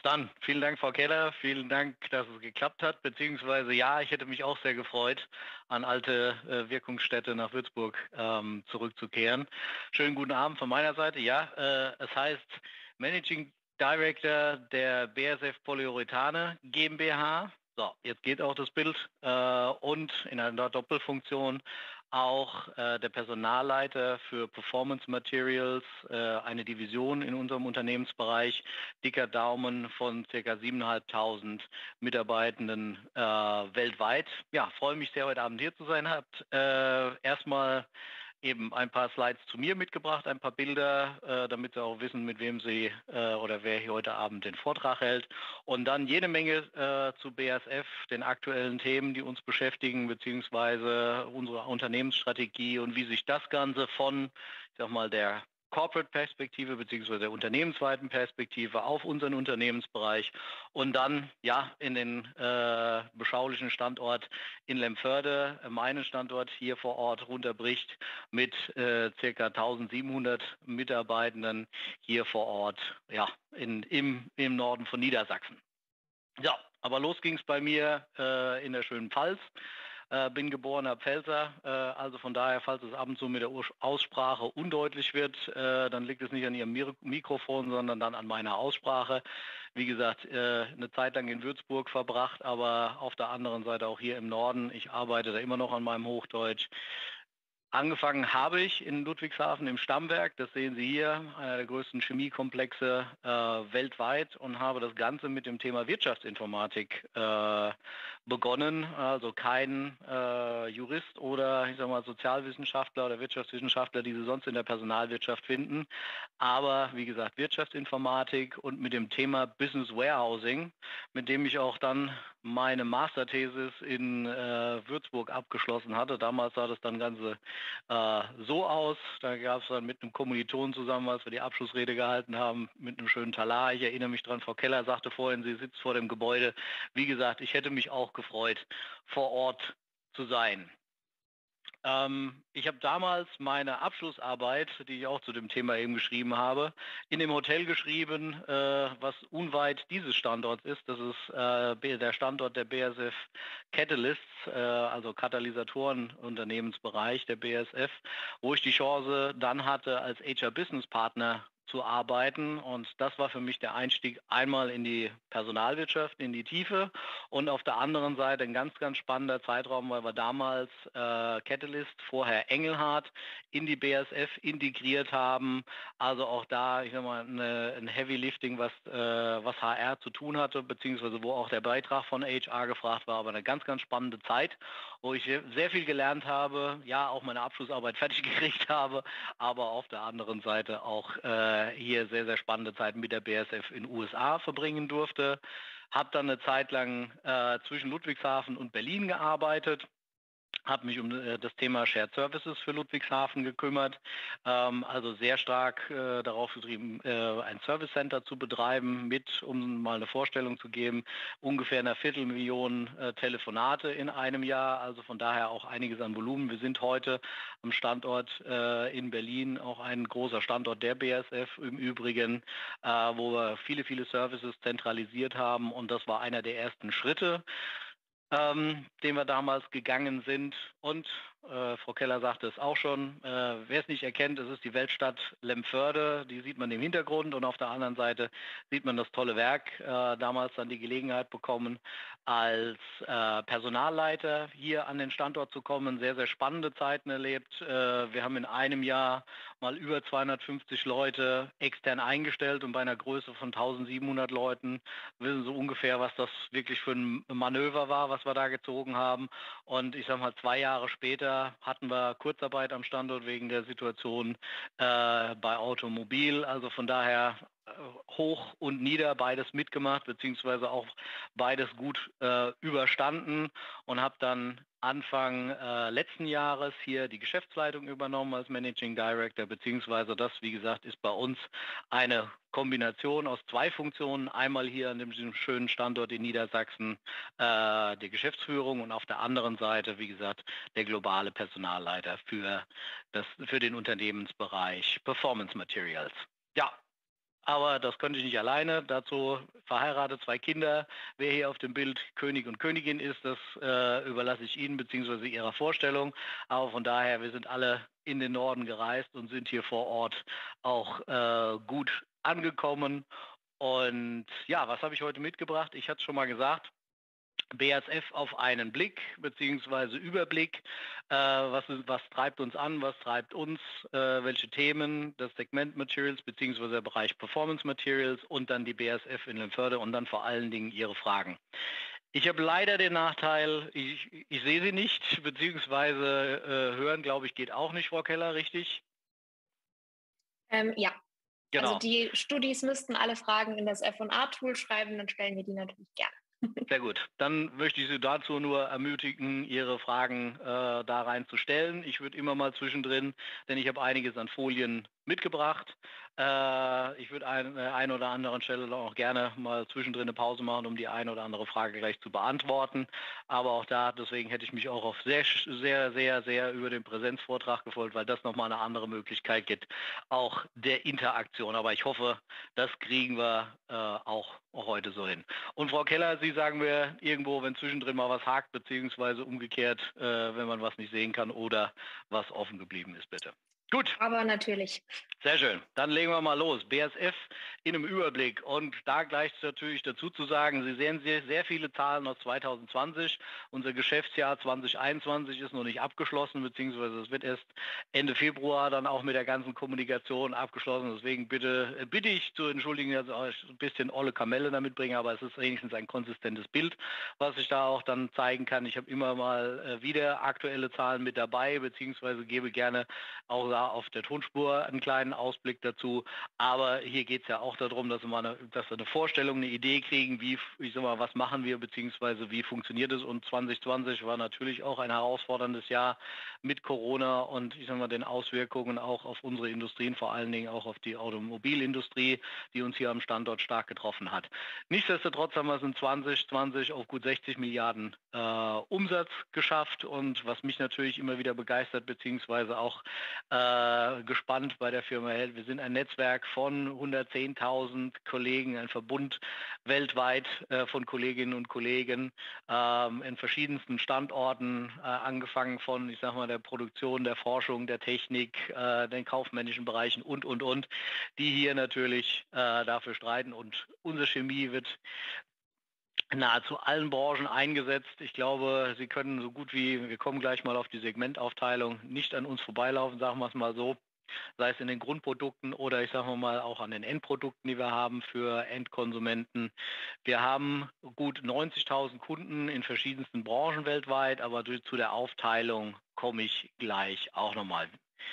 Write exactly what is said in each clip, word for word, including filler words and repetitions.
Dann vielen Dank, Frau Keller. Vielen Dank, dass es geklappt hat. Beziehungsweise ja, ich hätte mich auch sehr gefreut, an alte äh, Wirkungsstätte nach Würzburg ähm, zurückzukehren. Schönen guten Abend von meiner Seite. Ja, äh, es heißt Managing Director der B A S F Polyurethane GmbH. So, jetzt geht auch das Bild äh, und in einer Doppelfunktion auch äh, der Personalleiter für Performance Materials, äh, eine Division in unserem Unternehmensbereich, dicker Daumen von ca. siebentausendfünfhundert Mitarbeitenden äh, weltweit. Ja, freue mich sehr, heute Abend hier zu sein. Habt äh, erstmal eben ein paar Slides zu mir mitgebracht, ein paar Bilder, äh, damit Sie auch wissen, mit wem Sie äh, oder wer hier heute Abend den Vortrag hält. Und dann jede Menge äh, zu B A S F, den aktuellen Themen, die uns beschäftigen, beziehungsweise unsere Unternehmensstrategie und wie sich das Ganze von, ich sag mal, der Corporate-Perspektive beziehungsweise der unternehmensweiten Perspektive auf unseren Unternehmensbereich und dann ja in den äh, beschaulichen Standort in Lemförde, äh, meinen Standort hier vor Ort runterbricht mit äh, ca. eintausendsiebenhundert Mitarbeitenden hier vor Ort, ja, in, im, im Norden von Niedersachsen. Ja, aber los ging es bei mir äh, in der schönen Pfalz. Äh, bin geborener Pfälzer, äh, also von daher, falls es ab und zu mit der Ur Aussprache undeutlich wird, äh, dann liegt es nicht an Ihrem Mir Mikrofon, sondern dann an meiner Aussprache. Wie gesagt, äh, eine Zeit lang in Würzburg verbracht, aber auf der anderen Seite auch hier im Norden. Ich arbeite da immer noch an meinem Hochdeutsch. Angefangen habe ich in Ludwigshafen im Stammwerk, das sehen Sie hier, einer der größten Chemiekomplexe äh, weltweit, und habe das Ganze mit dem Thema Wirtschaftsinformatik äh, begonnen. Also kein äh, Jurist oder ich sag mal Sozialwissenschaftler oder Wirtschaftswissenschaftler, die Sie sonst in der Personalwirtschaft finden. Aber wie gesagt, Wirtschaftsinformatik und mit dem Thema Business Warehousing, mit dem ich auch dann meine Masterthesis in äh, Würzburg abgeschlossen hatte. Damals sah das dann Ganze äh, so aus. Da gab es dann mit einem Kommilitonen zusammen, als wir die Abschlussrede gehalten haben, mit einem schönen Talar. Ich erinnere mich dran, Frau Keller sagte vorhin, sie sitzt vor dem Gebäude. Wie gesagt, ich hätte mich auch gefreut, vor Ort zu sein. Ähm, ich habe damals meine Abschlussarbeit, die ich auch zu dem Thema eben geschrieben habe, in dem Hotel geschrieben, äh, was unweit dieses Standorts ist. Das ist äh, der Standort der B A S F Catalysts, äh, also Katalysatoren-Unternehmensbereich der B A S F, wo ich die Chance dann hatte, als H R-Business-Partner zu arbeiten, und das war für mich der Einstieg einmal in die Personalwirtschaft, in die Tiefe, und auf der anderen Seite ein ganz, ganz spannender Zeitraum, weil wir damals äh, Catalyst, vorher Engelhardt, in die B A S F integriert haben, also auch da, ich sag mal, eine, ein Heavy Lifting, was, äh, was H R zu tun hatte, beziehungsweise wo auch der Beitrag von H R gefragt war, aber eine ganz, ganz spannende Zeit, wo ich sehr viel gelernt habe, ja, auch meine Abschlussarbeit fertig gekriegt habe, aber auf der anderen Seite auch äh, hier sehr, sehr spannende Zeiten mit der B A S F in den U S A verbringen durfte. Habe dann eine Zeit lang äh, zwischen Ludwigshafen und Berlin gearbeitet, habe mich um äh, das Thema Shared Services für Ludwigshafen gekümmert, ähm, also sehr stark äh, darauf getrieben, äh, ein Service Center zu betreiben mit, um mal eine Vorstellung zu geben, ungefähr einer Viertelmillion äh, Telefonate in einem Jahr, also von daher auch einiges an Volumen. Wir sind heute am Standort äh, in Berlin, auch ein großer Standort der B A S F im Übrigen, äh, wo wir viele, viele Services zentralisiert haben, und das war einer der ersten Schritte, ähm, den wir damals gegangen sind. Und äh, Frau Keller sagte es auch schon, äh, wer es nicht erkennt, es ist die Weltstadt Lemförde, die sieht man im Hintergrund, und auf der anderen Seite sieht man das tolle Werk. Äh, damals dann die Gelegenheit bekommen, als äh, Personalleiter hier an den Standort zu kommen, sehr, sehr spannende Zeiten erlebt. Äh, wir haben in einem Jahr mal über zweihundertfünfzig Leute extern eingestellt, und bei einer Größe von eintausendsiebenhundert Leuten wissen Sie ungefähr, was das wirklich für ein Manöver war, was wir da gezogen haben. Und ich sage mal, zwei Jahre später hatten wir Kurzarbeit am Standort wegen der Situation äh, bei Automobil. Also von daher äh, hoch und nieder beides mitgemacht, beziehungsweise auch beides gut äh, überstanden, und habe dann Anfang äh, letzten Jahres hier die Geschäftsleitung übernommen als Managing Director, beziehungsweise das, wie gesagt, ist bei uns eine Kombination aus zwei Funktionen. Einmal hier an dem schönen Standort in Niedersachsen äh, die Geschäftsführung, und auf der anderen Seite, wie gesagt, der globale Personalleiter für, das, für den Unternehmensbereich Performance Materials. Ja, Aber das könnte ich nicht alleine. Dazu verheiratet, zwei Kinder. Wer hier auf dem Bild König und Königin ist, das äh, überlasse ich Ihnen bzw. Ihrer Vorstellung. Aber von daher, wir sind alle in den Norden gereist und sind hier vor Ort auch äh, gut angekommen. Und ja, was habe ich heute mitgebracht? Ich hatte es schon mal gesagt. B A S F auf einen Blick beziehungsweise Überblick. Äh, was, was treibt uns an, was treibt uns, äh, welche Themen, das Segment Materials beziehungsweise der Bereich Performance Materials und dann die B A S F in Lemförde und dann vor allen Dingen Ihre Fragen. Ich habe leider den Nachteil, ich, ich sehe Sie nicht, beziehungsweise äh, hören, glaube ich, geht auch nicht, Frau Keller, richtig? Ähm, ja, also Genau. die Studis müssten alle Fragen in das F und A-Tool schreiben, dann stellen wir die natürlich gerne. Sehr gut. Dann möchte ich Sie dazu nur ermutigen, Ihre Fragen äh, da rein zu stellen. Ich würde immer mal zwischendrin, denn ich habe einiges an Folien mitgebracht. Äh, ich würde an der einen oder anderen Stelle auch gerne mal zwischendrin eine Pause machen, um die eine oder andere Frage gleich zu beantworten. Aber auch da, deswegen hätte ich mich auch auf sehr, sehr, sehr, sehr über den Präsenzvortrag gefreut, weil das nochmal eine andere Möglichkeit gibt, auch der Interaktion. Aber ich hoffe, das kriegen wir äh, auch heute so hin. Und Frau Keller, Sie sagen mir irgendwo, wenn zwischendrin mal was hakt, beziehungsweise umgekehrt, äh, wenn man was nicht sehen kann oder was offen geblieben ist, bitte. Gut. Aber natürlich. Sehr schön. Dann legen wir mal los. B A S F in einem Überblick. Und da gleich natürlich dazu zu sagen, Sie sehen sehr, sehr viele Zahlen aus zwanzig zwanzig. Unser Geschäftsjahr zwanzig einundzwanzig ist noch nicht abgeschlossen, beziehungsweise es wird erst Ende Februar dann auch mit der ganzen Kommunikation abgeschlossen. Deswegen bitte, bitte ich zu entschuldigen, dass ich ein bisschen olle Kamelle damit bringe, aber es ist wenigstens ein konsistentes Bild, was ich da auch dann zeigen kann. Ich habe immer mal wieder aktuelle Zahlen mit dabei, beziehungsweise gebe gerne auch da auf der Tonspur einen kleinen Ausblick dazu. Aber hier geht es ja auch darum, dass wir, eine, dass wir eine Vorstellung, eine Idee kriegen, wie, ich sag mal, was machen wir, beziehungsweise wie funktioniert es. Und zwanzig zwanzig war natürlich auch ein herausforderndes Jahr mit Corona und ich sag mal, den Auswirkungen auch auf unsere Industrien, vor allen Dingen auch auf die Automobilindustrie, die uns hier am Standort stark getroffen hat. Nichtsdestotrotz haben wir es in zwanzig zwanzig auf gut sechzig Milliarden äh, Umsatz geschafft. Und was mich natürlich immer wieder begeistert, beziehungsweise auch äh, gespannt bei der Firma hält. Wir sind ein Netzwerk von hundertzehntausend Kollegen, ein Verbund weltweit äh, von Kolleginnen und Kollegen ähm, in verschiedensten Standorten, äh, angefangen von, ich sag mal, der Produktion, der Forschung, der Technik, äh, den kaufmännischen Bereichen und, und, und, die hier natürlich äh, dafür streiten. Und unsere Chemie wird nahezu allen Branchen eingesetzt. Ich glaube, Sie können so gut wie, wir kommen gleich mal auf die Segmentaufteilung, nicht an uns vorbeilaufen, sagen wir es mal so, sei es in den Grundprodukten oder ich sage mal auch an den Endprodukten, die wir haben für Endkonsumenten. Wir haben gut neunzigtausend Kunden in verschiedensten Branchen weltweit, aber zu der Aufteilung komme ich gleich auch nochmal.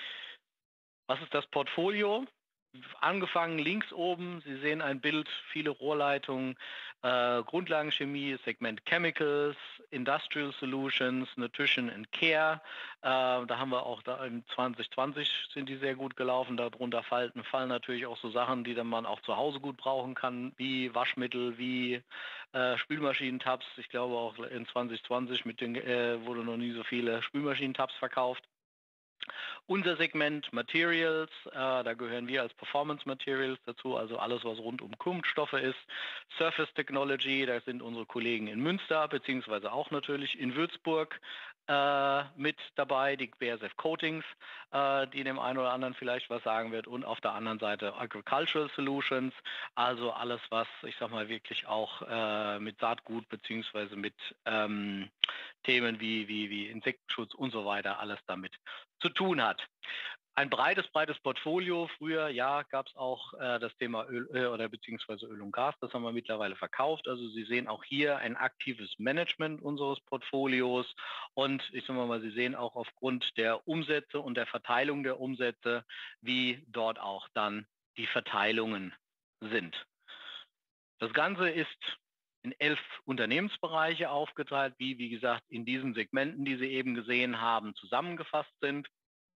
Was ist das Portfolio? Angefangen links oben, Sie sehen ein Bild, viele Rohrleitungen, äh, Grundlagenchemie, Segment Chemicals, Industrial Solutions, Nutrition and Care. Äh, da haben wir auch da im zwanzig zwanzig sind die sehr gut gelaufen. Darunter fallen, fallen natürlich auch so Sachen, die dann man auch zu Hause gut brauchen kann, wie Waschmittel, wie äh, Spülmaschinentabs. Ich glaube auch in zwanzig zwanzig mit den, äh, wurde noch nie so viele Spülmaschinentabs verkauft. Unser Segment Materials, äh, da gehören wir als Performance Materials dazu, also alles, was rund um Kunststoffe ist. Surface Technology, da sind unsere Kollegen in Münster, beziehungsweise auch natürlich in Würzburg äh, mit dabei, die B A S F Coatings, äh, die dem einen oder anderen vielleicht was sagen wird. Und auf der anderen Seite Agricultural Solutions, also alles, was, ich sag mal, wirklich auch äh, mit Saatgut, beziehungsweise mit ähm, Themen wie, wie, wie Insektenschutz und so weiter, alles damit zu tun hat. Ein breites, breites Portfolio. Früher, ja, gab es auch äh, das Thema Öl äh, oder beziehungsweise Öl und Gas. Das haben wir mittlerweile verkauft. Also Sie sehen auch hier ein aktives Management unseres Portfolios. Und ich sage mal, Sie sehen auch aufgrund der Umsätze und der Verteilung der Umsätze, wie dort auch dann die Verteilungen sind. Das Ganze ist in elf Unternehmensbereiche aufgeteilt, wie, wie gesagt, in diesen Segmenten, die Sie eben gesehen haben, zusammengefasst sind.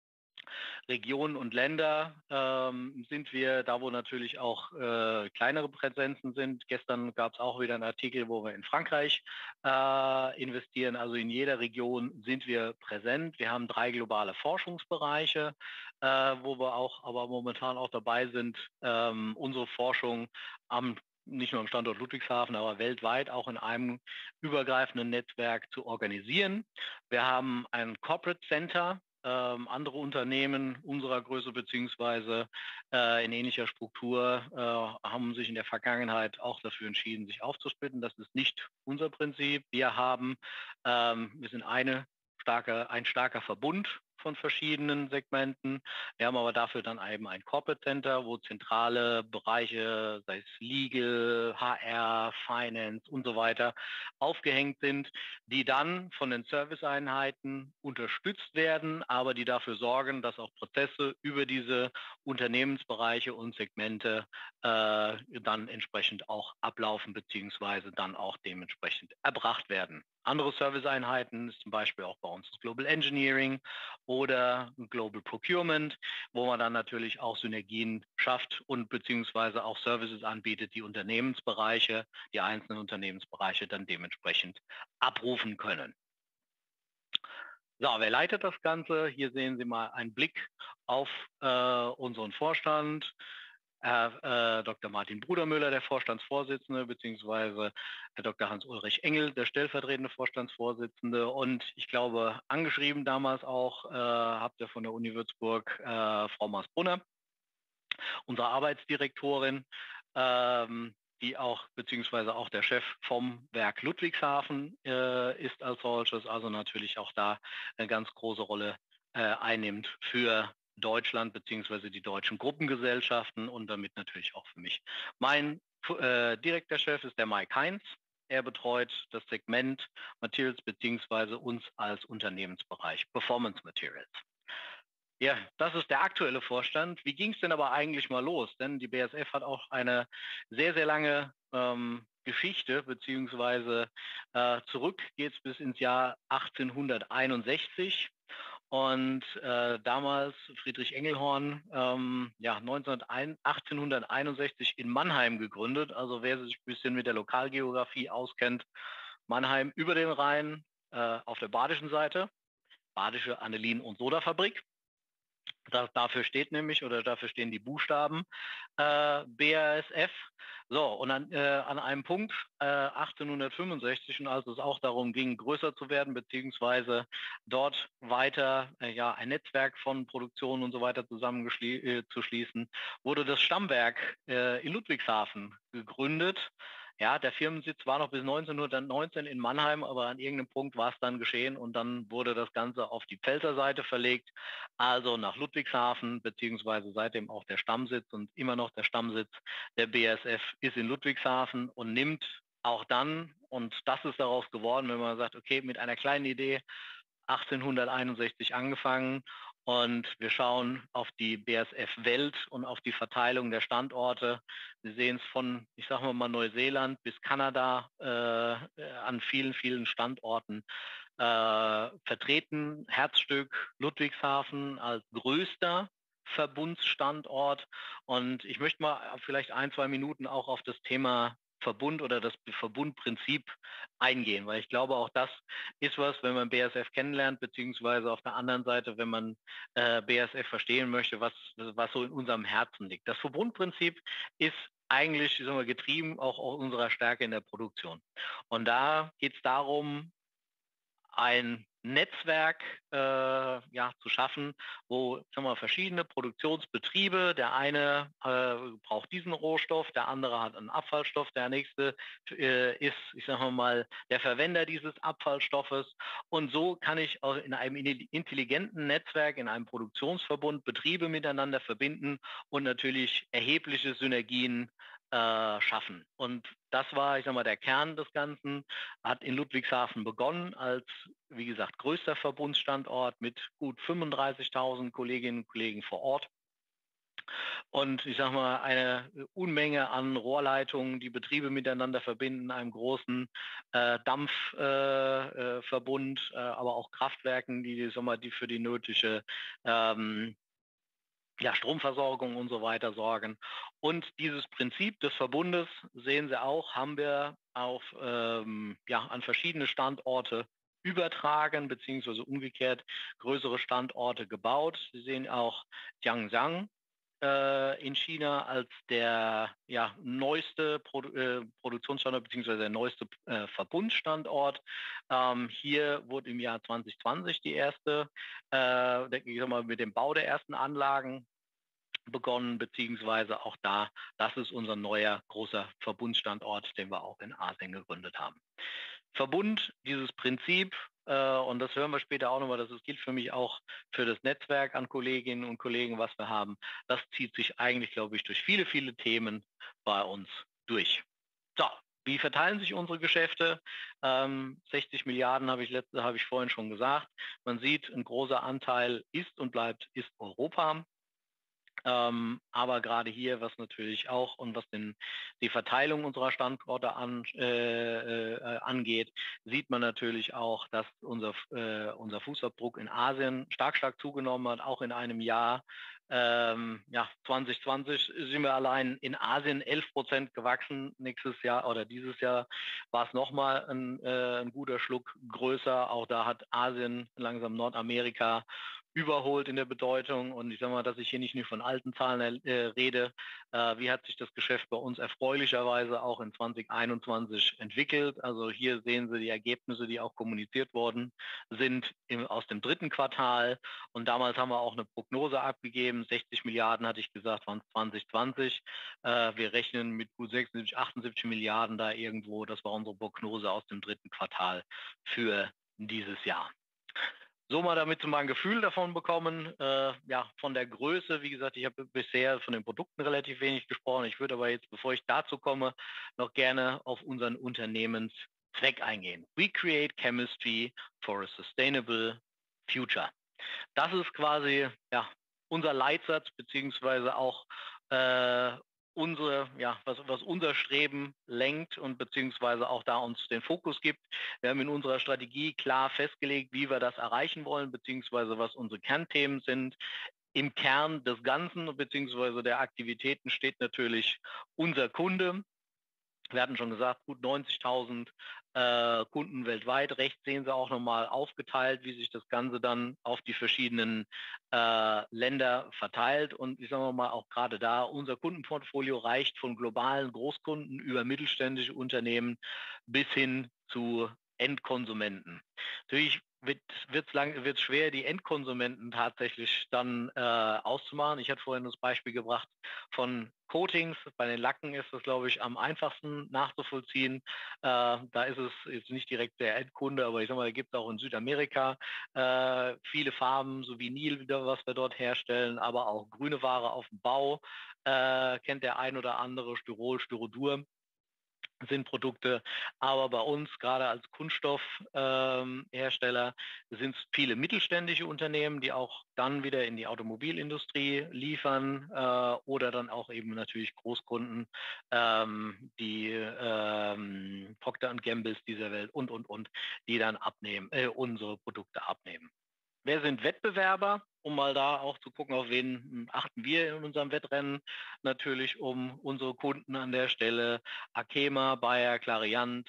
Regionen und Länder ähm, sind wir, da wo natürlich auch äh, kleinere Präsenzen sind. Gestern gab es auch wieder einen Artikel, wo wir in Frankreich äh, investieren. Also in jeder Region sind wir präsent. Wir haben drei globale Forschungsbereiche, äh, wo wir auch aber momentan auch dabei sind, ähm, unsere Forschung am nicht nur am Standort Ludwigshafen, aber weltweit auch in einem übergreifenden Netzwerk zu organisieren. Wir haben ein Corporate Center. Ähm, andere Unternehmen unserer Größe beziehungsweise äh, in ähnlicher Struktur äh, haben sich in der Vergangenheit auch dafür entschieden, sich aufzusplitten. Das ist nicht unser Prinzip. Wir haben, ähm, wir sind eine starke, ein starker Verbund von verschiedenen Segmenten. Wir haben aber dafür dann eben ein Corporate Center, wo zentrale Bereiche, sei es Legal, H R, Finance und so weiter, aufgehängt sind, die dann von den Serviceeinheiten unterstützt werden, aber die dafür sorgen, dass auch Prozesse über diese Unternehmensbereiche und Segmente äh, dann entsprechend auch ablaufen beziehungsweise dann auch dementsprechend erbracht werden. Andere Serviceeinheiten ist zum Beispiel auch bei uns das Global Engineering oder Global Procurement, wo man dann natürlich auch Synergien schafft und beziehungsweise auch Services anbietet, die Unternehmensbereiche, die einzelnen Unternehmensbereiche dann dementsprechend abrufen können. So, wer leitet das Ganze? Hier sehen Sie mal einen Blick auf äh, unseren Vorstand. Herr äh, Doktor Martin Brudermüller, der Vorstandsvorsitzende, beziehungsweise Herr Doktor Hans-Ulrich Engel, der stellvertretende Vorstandsvorsitzende. Und ich glaube, angeschrieben damals auch äh, habt ihr von der Uni Würzburg äh, Frau Maas-Brunner, unsere Arbeitsdirektorin, ähm, die auch, beziehungsweise auch der Chef vom Werk Ludwigshafen äh, ist als solches, also natürlich auch da eine ganz große Rolle äh, einnimmt für Deutschland beziehungsweise die deutschen Gruppengesellschaften und damit natürlich auch für mich. Mein äh, direkter Chef ist der Mike Heinz. Er betreut das Segment Materials beziehungsweise uns als Unternehmensbereich Performance Materials. Ja, das ist der aktuelle Vorstand. Wie ging es denn aber eigentlich mal los? Denn die B A S F hat auch eine sehr, sehr lange ähm, Geschichte, beziehungsweise äh, zurück geht es bis ins Jahr achtzehnhunderteinundsechzig. Und äh, damals Friedrich Engelhorn, ähm, ja, achtzehnhunderteinundsechzig in Mannheim gegründet. Also wer sich ein bisschen mit der Lokalgeografie auskennt, Mannheim über den Rhein äh, auf der badischen Seite, Badische Anilin- und Sodafabrik. Da, dafür steht nämlich oder dafür stehen die Buchstaben äh, B A S F. So, und an, äh, an einem Punkt äh, achtzehnhundertfünfundsechzig, und als es auch darum ging, größer zu werden, beziehungsweise dort weiter äh, ja, ein Netzwerk von Produktionen und so weiter zusammenzuschließen, äh, wurde das Stammwerk äh, in Ludwigshafen gegründet. Ja, der Firmensitz war noch bis neunzehnhundertneunzehn in Mannheim, aber an irgendeinem Punkt war es dann geschehen und dann wurde das Ganze auf die Pfälzer Seite verlegt, also nach Ludwigshafen, beziehungsweise seitdem auch der Stammsitz und immer noch der Stammsitz der B A S F ist in Ludwigshafen und nimmt auch dann, und das ist daraus geworden, wenn man sagt, okay, mit einer kleinen Idee, achtzehnhunderteinundsechzig angefangen und wir schauen auf die B A S F-Welt und auf die Verteilung der Standorte. Sie sehen es von, ich sage mal, Neuseeland bis Kanada äh, an vielen, vielen Standorten äh, vertreten. Herzstück Ludwigshafen als größter Verbundsstandort. Und ich möchte mal vielleicht ein, zwei Minuten auch auf das Thema Verbund oder das Verbundprinzip eingehen, weil ich glaube, auch das ist was, wenn man B A S F kennenlernt, beziehungsweise auf der anderen Seite, wenn man äh, B A S F verstehen möchte, was, was so in unserem Herzen liegt. Das Verbundprinzip ist eigentlich, sagen wir, getrieben auch aus unserer Stärke in der Produktion. Und da geht es darum, ein Netzwerk äh, ja, zu schaffen, wo sagen wir, verschiedene Produktionsbetriebe, der eine äh, braucht diesen Rohstoff, der andere hat einen Abfallstoff, der nächste äh, ist, ich sage mal, der Verwender dieses Abfallstoffes. Und so kann ich auch in einem intelligenten Netzwerk, in einem Produktionsverbund Betriebe miteinander verbinden und natürlich erhebliche Synergien äh, schaffen. Und das war, ich sag mal, der Kern des Ganzen, hat in Ludwigshafen begonnen als, wie gesagt, größter Verbundsstandort mit gut fünfunddreißigtausend Kolleginnen und Kollegen vor Ort. Und ich sage mal, eine Unmenge an Rohrleitungen, die Betriebe miteinander verbinden, einem großen äh, Dampfverbund, äh, äh, äh, aber auch Kraftwerken, die, sag mal, die für die nötige ähm, ja, Stromversorgung und so weiter sorgen. Und dieses Prinzip des Verbundes, sehen Sie auch, haben wir auf, ähm, ja, an verschiedene Standorte übertragen, beziehungsweise umgekehrt größere Standorte gebaut. Sie sehen auch Jiangxing äh, in China als der ja, neueste Produ äh, Produktionsstandort beziehungsweise der neueste äh, Verbundstandort. Ähm, hier wurde im Jahr zwanzig zwanzig die erste, äh, ich sag mal, mit dem Bau der ersten Anlagen begonnen, beziehungsweise auch da, das ist unser neuer großer Verbundstandort, den wir auch in Asien gegründet haben. Verbund, dieses Prinzip, äh, und das hören wir später auch nochmal, das ist, gilt für mich auch für das Netzwerk an Kolleginnen und Kollegen, was wir haben, das zieht sich eigentlich, glaube ich, durch viele, viele Themen bei uns durch. So, wie verteilen sich unsere Geschäfte? Ähm, sechzig Milliarden habe ich, letzte, habe ich vorhin schon gesagt. Man sieht, ein großer Anteil ist und bleibt ist Europa. Ähm, aber gerade hier, was natürlich auch und was den, die Verteilung unserer Standorte an, äh, äh, angeht, sieht man natürlich auch, dass unser, äh, unser Fußabdruck in Asien stark, stark zugenommen hat, auch in einem Jahr. Ähm, ja, zwanzig zwanzig sind wir allein in Asien elf Prozent gewachsen. Nächstes Jahr oder dieses Jahr war es nochmal ein, äh, ein guter Schluck größer. Auch da hat Asien langsam Nordamerika überholt in der Bedeutung. Und ich sage mal, dass ich hier nicht nur von alten Zahlen äh, rede. Äh, wie hat sich das Geschäft bei uns erfreulicherweise auch in zwanzig einundzwanzig entwickelt? Also hier sehen Sie die Ergebnisse, die auch kommuniziert worden sind im, aus dem dritten Quartal. Und damals haben wir auch eine Prognose abgegeben. sechzig Milliarden hatte ich gesagt, waren zwanzig zwanzig. Äh, wir rechnen mit gut sechsundsiebzig, achtundsiebzig Milliarden da irgendwo. Das war unsere Prognose aus dem dritten Quartal für dieses Jahr. So mal, damit Sie mal ein Gefühl davon bekommen, äh, ja, von der Größe. Wie gesagt, ich habe bisher von den Produkten relativ wenig gesprochen. Ich würde aber jetzt, bevor ich dazu komme, noch gerne auf unseren Unternehmenszweck eingehen. We create chemistry for a sustainable future. Das ist quasi ja, unser Leitsatz, beziehungsweise auch äh, unsere, ja, was, was unser Streben lenkt und beziehungsweise auch da uns den Fokus gibt. Wir haben in unserer Strategie klar festgelegt, wie wir das erreichen wollen, beziehungsweise was unsere Kernthemen sind. Im Kern des Ganzen beziehungsweise der Aktivitäten steht natürlich unser Kunde. Wir hatten schon gesagt, gut neunzigtausend äh, Kunden weltweit. Rechts sehen Sie auch nochmal aufgeteilt, wie sich das Ganze dann auf die verschiedenen äh, Länder verteilt. Und ich sage mal auch gerade da, unser Kundenportfolio reicht von globalen Großkunden über mittelständische Unternehmen bis hin zu Endkonsumenten. Natürlich wird es lang, wird's schwer, die Endkonsumenten tatsächlich dann äh, auszumachen. Ich hatte vorhin das Beispiel gebracht von Coatings. Bei den Lacken ist das, glaube ich, am einfachsten nachzuvollziehen. Äh, da ist es jetzt nicht direkt der Endkunde, aber ich sage mal, da gibt es auch in Südamerika äh, viele Farben, so Vinyl wieder, was wir dort herstellen, aber auch grüne Ware auf dem Bau. Äh, kennt der ein oder andere, Styrol, Styrodur sind Produkte, aber bei uns gerade als Kunststoffhersteller ähm, sind es viele mittelständische Unternehmen, die auch dann wieder in die Automobilindustrie liefern äh, oder dann auch eben natürlich Großkunden, ähm, die ähm, Procter und Gambles dieser Welt und, und, und, die dann abnehmen, äh, unsere Produkte abnehmen. Wer sind Wettbewerber? Um mal da auch zu gucken, auf wen achten wir in unserem Wettrennen. Natürlich um unsere Kunden an der Stelle. Arkema, Bayer, Clariant,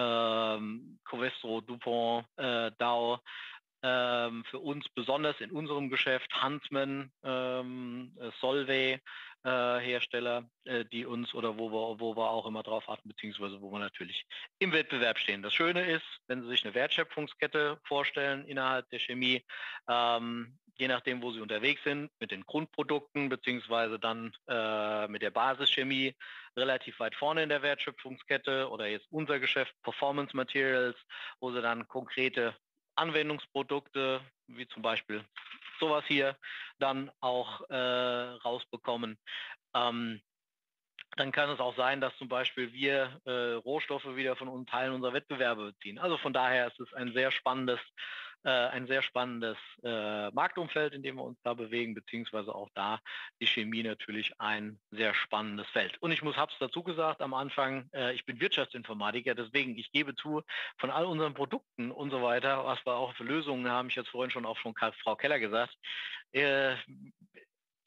ähm, Covestro, DuPont, äh, Dow. Ähm, für uns besonders in unserem Geschäft Huntsman, ähm, äh, Solvay, äh, Hersteller, äh, die uns oder wo wir, wo wir auch immer drauf achten, beziehungsweise wo wir natürlich im Wettbewerb stehen. Das Schöne ist, wenn Sie sich eine Wertschöpfungskette vorstellen innerhalb der Chemie, ähm, je nachdem, wo Sie unterwegs sind, mit den Grundprodukten beziehungsweise dann äh, mit der Basischemie relativ weit vorne in der Wertschöpfungskette oder jetzt unser Geschäft Performance Materials, wo Sie dann konkrete Anwendungsprodukte, wie zum Beispiel sowas hier, dann auch äh, rausbekommen. Ähm, dann kann es auch sein, dass zum Beispiel wir äh, Rohstoffe wieder von uns Teilen unserer Wettbewerbe beziehen. Also von daher ist es ein sehr spannendes, äh, ein sehr spannendes äh, Marktumfeld, in dem wir uns da bewegen, beziehungsweise auch da die Chemie natürlich ein sehr spannendes Feld. Und ich muss, hab's dazu gesagt am Anfang, äh, ich bin Wirtschaftsinformatiker, deswegen ich gebe zu, von all unseren Produkten und so weiter, was wir auch für Lösungen haben, ich hatte vorhin schon auch schon Frau Keller gesagt, äh,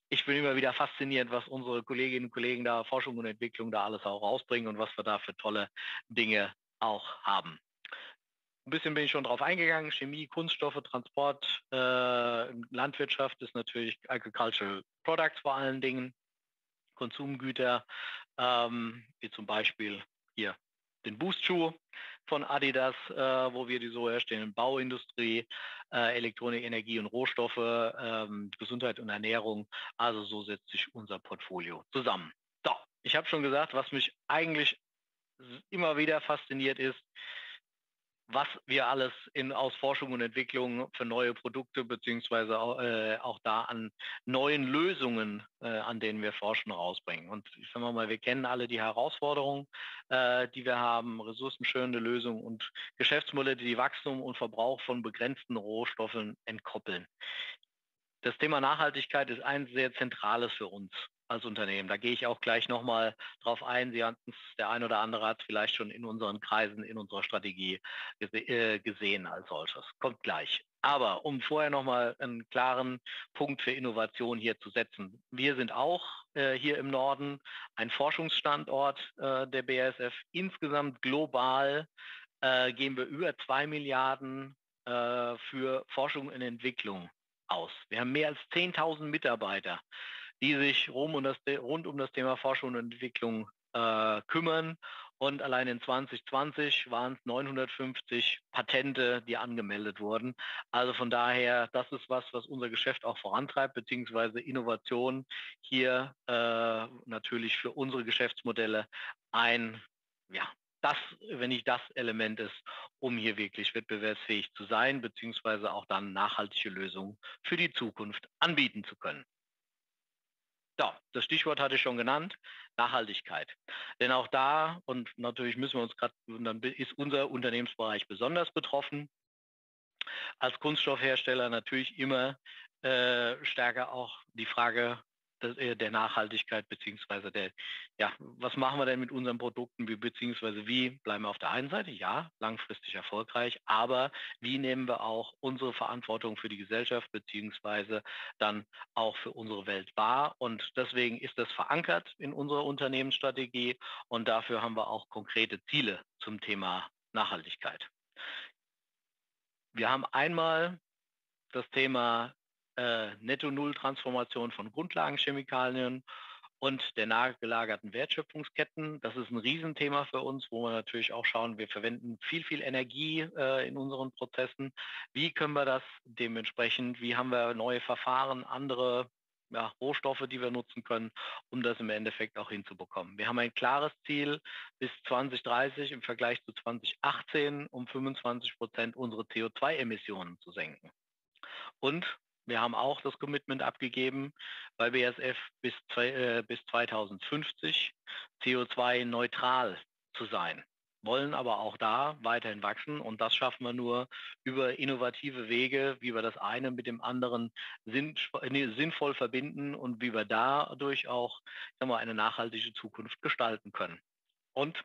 ich bin immer wieder fasziniert, was unsere Kolleginnen und Kollegen da, Forschung und Entwicklung da alles auch rausbringen und was wir da für tolle Dinge auch haben. Ein bisschen bin ich schon drauf eingegangen. Chemie, Kunststoffe, Transport, äh, Landwirtschaft ist natürlich Agricultural Products vor allen Dingen, Konsumgüter, ähm, wie zum Beispiel hier den Boost-Schuh von Adidas, äh, wo wir die so herstellen, Bauindustrie, äh, Elektronik, Energie und Rohstoffe, ähm, Gesundheit und Ernährung. Also so setzt sich unser Portfolio zusammen. So, ich habe schon gesagt, was mich eigentlich immer wieder fasziniert ist, was wir alles in, aus Forschung und Entwicklung für neue Produkte beziehungsweise auch, äh, auch da an neuen Lösungen, äh, an denen wir forschen, rausbringen. Und ich sage mal, wir kennen alle die Herausforderungen, äh, die wir haben, ressourcenschonende Lösungen und Geschäftsmodelle, die Wachstum und Verbrauch von begrenzten Rohstoffen entkoppeln. Das Thema Nachhaltigkeit ist ein sehr zentrales für uns als Unternehmen. Da gehe ich auch gleich nochmal drauf ein. Sie hatten es, der ein oder andere hat es vielleicht schon in unseren Kreisen, in unserer Strategie gese äh, gesehen als solches. Kommt gleich. Aber um vorher nochmal einen klaren Punkt für Innovation hier zu setzen. Wir sind auch äh, hier im Norden ein Forschungsstandort äh, der B A S F. Insgesamt global äh, geben wir über zwei Milliarden äh, für Forschung und Entwicklung aus. Wir haben mehr als zehntausend Mitarbeiter, die sich rund um das, rund um das Thema Forschung und Entwicklung äh, kümmern. Und allein in zwanzig zwanzig waren es neunhundertfünfzig Patente, die angemeldet wurden. Also von daher, das ist was, was unser Geschäft auch vorantreibt, beziehungsweise Innovation hier äh, natürlich für unsere Geschäftsmodelle ein, ja, das, wenn nicht das Element ist, um hier wirklich wettbewerbsfähig zu sein, beziehungsweise auch dann nachhaltige Lösungen für die Zukunft anbieten zu können. Ja, das Stichwort hatte ich schon genannt, Nachhaltigkeit. Denn auch da, und natürlich müssen wir uns gerade, dann ist unser Unternehmensbereich besonders betroffen, als Kunststoffhersteller natürlich immer äh, stärker auch die Frage des, äh, der Nachhaltigkeit beziehungsweise der, ja, was machen wir denn mit unseren Produkten, wie, beziehungsweise wie bleiben wir auf der einen Seite, ja, langfristig erfolgreich, aber wie nehmen wir auch unsere Verantwortung für die Gesellschaft beziehungsweise dann auch für unsere Welt wahr, und deswegen ist das verankert in unserer Unternehmensstrategie und dafür haben wir auch konkrete Ziele zum Thema Nachhaltigkeit. Wir haben einmal das Thema äh, Netto-Null-Transformation von Grundlagenchemikalien und der nachgelagerten Wertschöpfungsketten. Das ist ein Riesenthema für uns, wo wir natürlich auch schauen, wir verwenden viel, viel Energie äh, in unseren Prozessen. Wie können wir das dementsprechend, wie haben wir neue Verfahren, andere, ja, Rohstoffe, die wir nutzen können, um das im Endeffekt auch hinzubekommen. Wir haben ein klares Ziel, bis zwanzig dreißig im Vergleich zu zwanzig achtzehn um fünfundzwanzig Prozent unsere C O zwei Emissionen zu senken. Und wir haben auch das Commitment abgegeben, bei B A S F bis, äh, bis zweitausendfünfzig C O zwei neutral zu sein, wollen aber auch da weiterhin wachsen, und das schaffen wir nur über innovative Wege, wie wir das eine mit dem anderen sinn, nee, sinnvoll verbinden und wie wir dadurch auch, sagen wir, eine nachhaltige Zukunft gestalten können. Und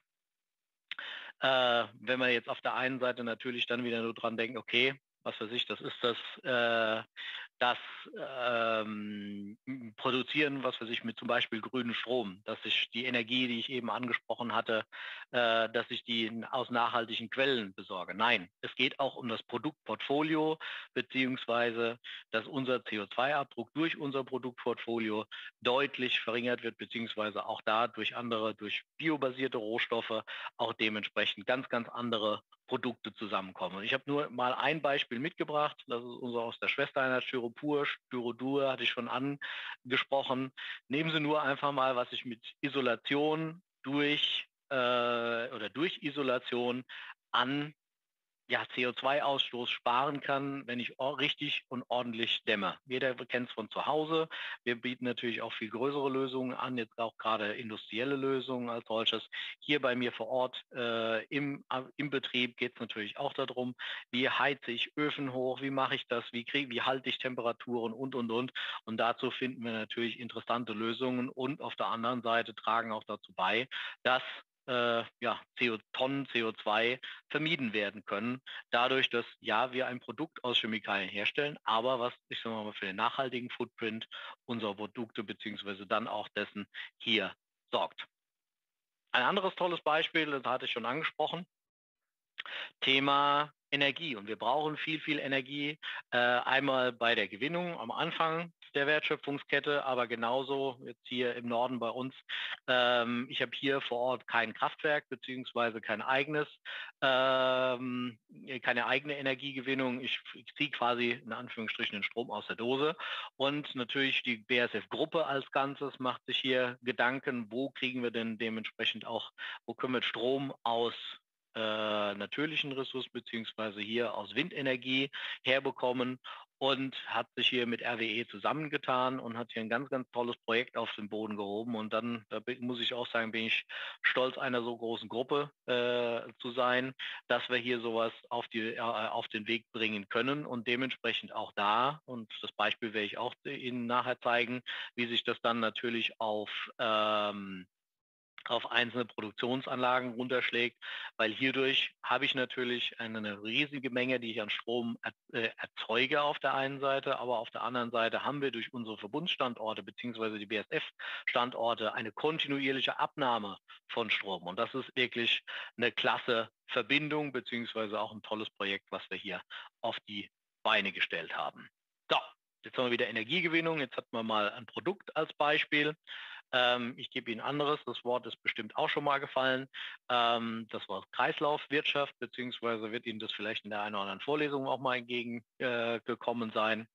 äh, wenn wir jetzt auf der einen Seite natürlich dann wieder nur dran denken, okay, was weiß ich, das ist das, äh, das ähm, Produzieren, was weiß ich, mit zum Beispiel grünem Strom, dass ich die Energie, die ich eben angesprochen hatte, äh, dass ich die aus nachhaltigen Quellen besorge. Nein, es geht auch um das Produktportfolio, beziehungsweise dass unser C O zwei Abdruck durch unser Produktportfolio deutlich verringert wird, beziehungsweise auch da durch andere, durch biobasierte Rohstoffe auch dementsprechend ganz, ganz andere Produkte zusammenkommen. Und ich habe nur mal ein Beispiel mitgebracht, das ist unser aus der Schwestereinheit Styropur, Styrodur hatte ich schon angesprochen. Nehmen Sie nur einfach mal, was ich mit Isolation durch äh, oder durch Isolation an, ja, C O zwei Ausstoß sparen kann, wenn ich richtig und ordentlich dämme. Jeder kennt es von zu Hause. Wir bieten natürlich auch viel größere Lösungen an, jetzt auch gerade industrielle Lösungen als solches. Hier bei mir vor Ort äh, im, äh, im Betrieb geht es natürlich auch darum, wie heize ich Öfen hoch, wie mache ich das, wie, krieg, wie halte ich Temperaturen und, und, und. Und dazu finden wir natürlich interessante Lösungen und auf der anderen Seite tragen auch dazu bei, dass äh, ja, C O, Tonnen C O zwei vermieden werden können. Dadurch, dass ja wir ein Produkt aus Chemikalien herstellen, aber was ich sage mal für den nachhaltigen Footprint unserer Produkte beziehungsweise dann auch dessen hier sorgt. Ein anderes tolles Beispiel, das hatte ich schon angesprochen, Thema Energie. Und wir brauchen viel, viel Energie. Äh, einmal bei der Gewinnung am Anfang der Wertschöpfungskette, aber genauso jetzt hier im Norden bei uns. Ähm, ich habe hier vor Ort kein Kraftwerk beziehungsweise kein eigenes, ähm, keine eigene Energiegewinnung. Ich, ich ziehe quasi in Anführungsstrichen den Strom aus der Dose. Und natürlich die B A S F-Gruppe als Ganzes macht sich hier Gedanken, wo kriegen wir denn dementsprechend auch, wo können wir Strom aus äh, natürlichen Ressourcen beziehungsweise hier aus Windenergie herbekommen und hat sich hier mit R W E zusammengetan und hat hier ein ganz, ganz tolles Projekt auf den Boden gehoben. Und dann, da bin, muss ich auch sagen, bin ich stolz, einer so großen Gruppe äh, zu sein, dass wir hier sowas auf, die, äh, auf den Weg bringen können und dementsprechend auch da, und das Beispiel werde ich auch Ihnen nachher zeigen, wie sich das dann natürlich auf ähm, auf einzelne Produktionsanlagen runterschlägt, weil hierdurch habe ich natürlich eine, eine riesige Menge, die ich an Strom er, äh, erzeuge auf der einen Seite, aber auf der anderen Seite haben wir durch unsere Verbundstandorte beziehungsweise die B A S F-Standorte eine kontinuierliche Abnahme von Strom. Und das ist wirklich eine klasse Verbindung beziehungsweise auch ein tolles Projekt, was wir hier auf die Beine gestellt haben. So, jetzt haben wir wieder Energiegewinnung. Jetzt hatten wir mal ein Produkt als Beispiel. Ähm, ich gebe Ihnen anderes, das Wort ist bestimmt auch schon mal gefallen. Ähm, das Wort Kreislaufwirtschaft, beziehungsweise wird Ihnen das vielleicht in der einen oder anderen Vorlesung auch mal entgegengekommen äh, sein.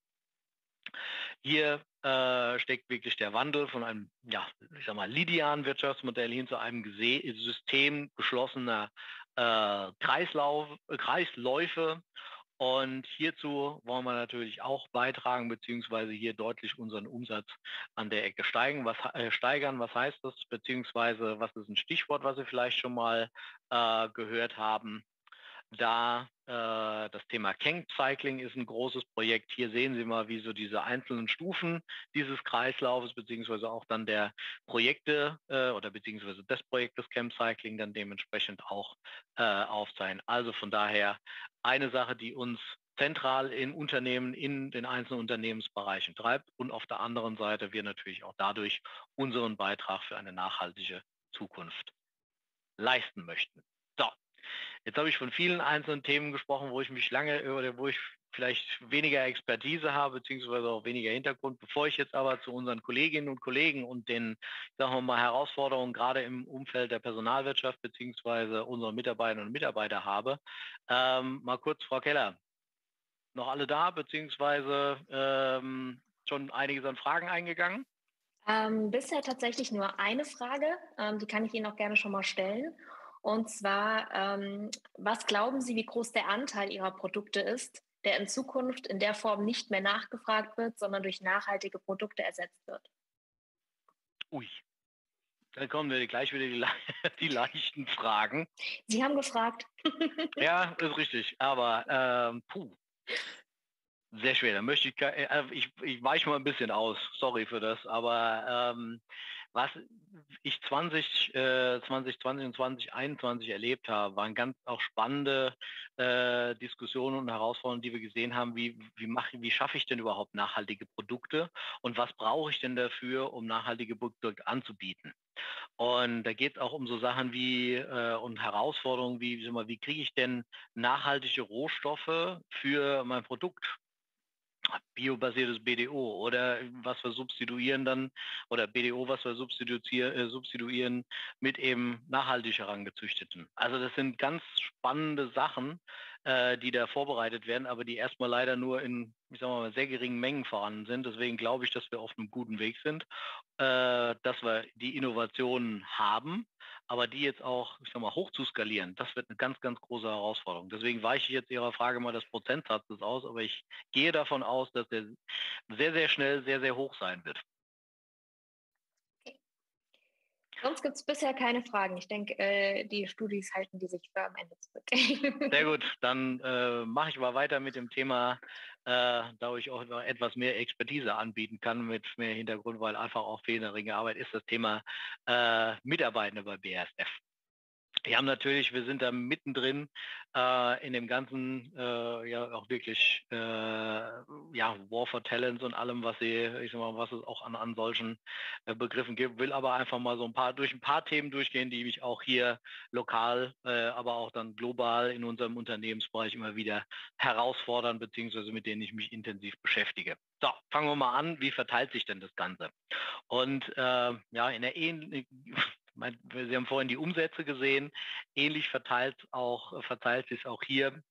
Hier äh, steckt wirklich der Wandel von einem, ja, ich sag mal, linearen Wirtschaftsmodell hin zu einem Gese System geschlossener äh, Kreislauf, Kreisläufe. Und hierzu wollen wir natürlich auch beitragen, beziehungsweise hier deutlich unseren Umsatz an der Ecke steigen. Was, äh, steigern, was heißt das? Beziehungsweise was ist ein Stichwort, was Sie vielleicht schon mal äh, gehört haben? Da äh, das Thema Keng Cycling ist ein großes Projekt. Hier sehen Sie mal, wie so diese einzelnen Stufen dieses Kreislaufes beziehungsweise auch dann der Projekte äh, oder beziehungsweise des Projektes Chem Cycling dann dementsprechend auch äh, aufzeigen. Also von daher eine Sache, die uns zentral in Unternehmen, in den einzelnen Unternehmensbereichen treibt und auf der anderen Seite wir natürlich auch dadurch unseren Beitrag für eine nachhaltige Zukunft leisten möchten. So, jetzt habe ich von vielen einzelnen Themen gesprochen, wo ich mich lange oder wo ich vielleicht weniger Expertise habe, beziehungsweise auch weniger Hintergrund. Bevor ich jetzt aber zu unseren Kolleginnen und Kollegen und den, sagen wir mal, Herausforderungen gerade im Umfeld der Personalwirtschaft, beziehungsweise unsere Mitarbeiterinnen und Mitarbeiter habe, ähm, mal kurz, Frau Keller, noch alle da, beziehungsweise ähm, schon einiges an Fragen eingegangen? Ähm, bisher tatsächlich nur eine Frage, ähm, die kann ich Ihnen auch gerne schon mal stellen. Und zwar, ähm, was glauben Sie, wie groß der Anteil Ihrer Produkte ist, der in Zukunft in der Form nicht mehr nachgefragt wird, sondern durch nachhaltige Produkte ersetzt wird? Ui, dann kommen wir gleich wieder die, le die leichten Fragen. Sie haben gefragt. Ja, ist richtig, aber ähm, puh. Sehr schwer. Da möchte ich, äh, ich, ich weiche mal ein bisschen aus. Sorry für das. Aber ähm, was ich zwanzig, äh, zwanzig zwanzig und zwanzig einundzwanzig erlebt habe, waren ganz auch spannende äh, Diskussionen und Herausforderungen, die wir gesehen haben. Wie, wie, mache, wie schaffe ich denn überhaupt nachhaltige Produkte? Und was brauche ich denn dafür, um nachhaltige Produkte anzubieten? Und da geht es auch um so Sachen wie äh, und Herausforderungen wie, wie, wie kriege ich denn nachhaltige Rohstoffe für mein Produkt? Biobasiertes B D O oder was wir substituieren dann oder B D O, was wir substituieren, äh, substituieren mit eben nachhaltig herangezüchteten. Also das sind ganz spannende Sachen, äh, die da vorbereitet werden, aber die erstmal leider nur in, ich sag mal, sehr geringen Mengen vorhanden sind. Deswegen glaube ich, dass wir auf einem guten Weg sind, äh, dass wir die Innovationen haben, aber die jetzt auch, ich sag mal, hoch zu skalieren, das wird eine ganz, ganz große Herausforderung. Deswegen weiche ich jetzt Ihrer Frage mal des Prozentsatzes aus, aber ich gehe davon aus, dass der sehr, sehr schnell sehr, sehr hoch sein wird. Okay. Sonst gibt es bisher keine Fragen. Ich denke, äh, die Studis halten die sich für am Ende zurück. Sehr gut, dann äh, mache ich mal weiter mit dem Thema, äh, da ich auch noch etwas mehr Expertise anbieten kann mit mehr Hintergrund, weil einfach auch fehlerige Arbeit ist das Thema äh, Mitarbeitende bei B A S F. Wir haben natürlich wir sind da mittendrin, äh, in dem ganzen, äh, ja auch wirklich, äh, ja, War for Talents und allem, was sie ich sage mal, was es auch an an solchen, äh, Begriffen gibt. Will aber einfach mal so ein paar durch ein paar Themen durchgehen, die mich auch hier lokal, äh, aber auch dann global in unserem Unternehmensbereich immer wieder herausfordern, beziehungsweise mit denen ich mich intensiv beschäftige. So, fangen wir mal an. Wie verteilt sich denn das Ganze? Und, äh, ja, in der ähnli mein Sie haben vorhin die Umsätze gesehen. Ähnlich verteilt auch verteilt sich auch hier,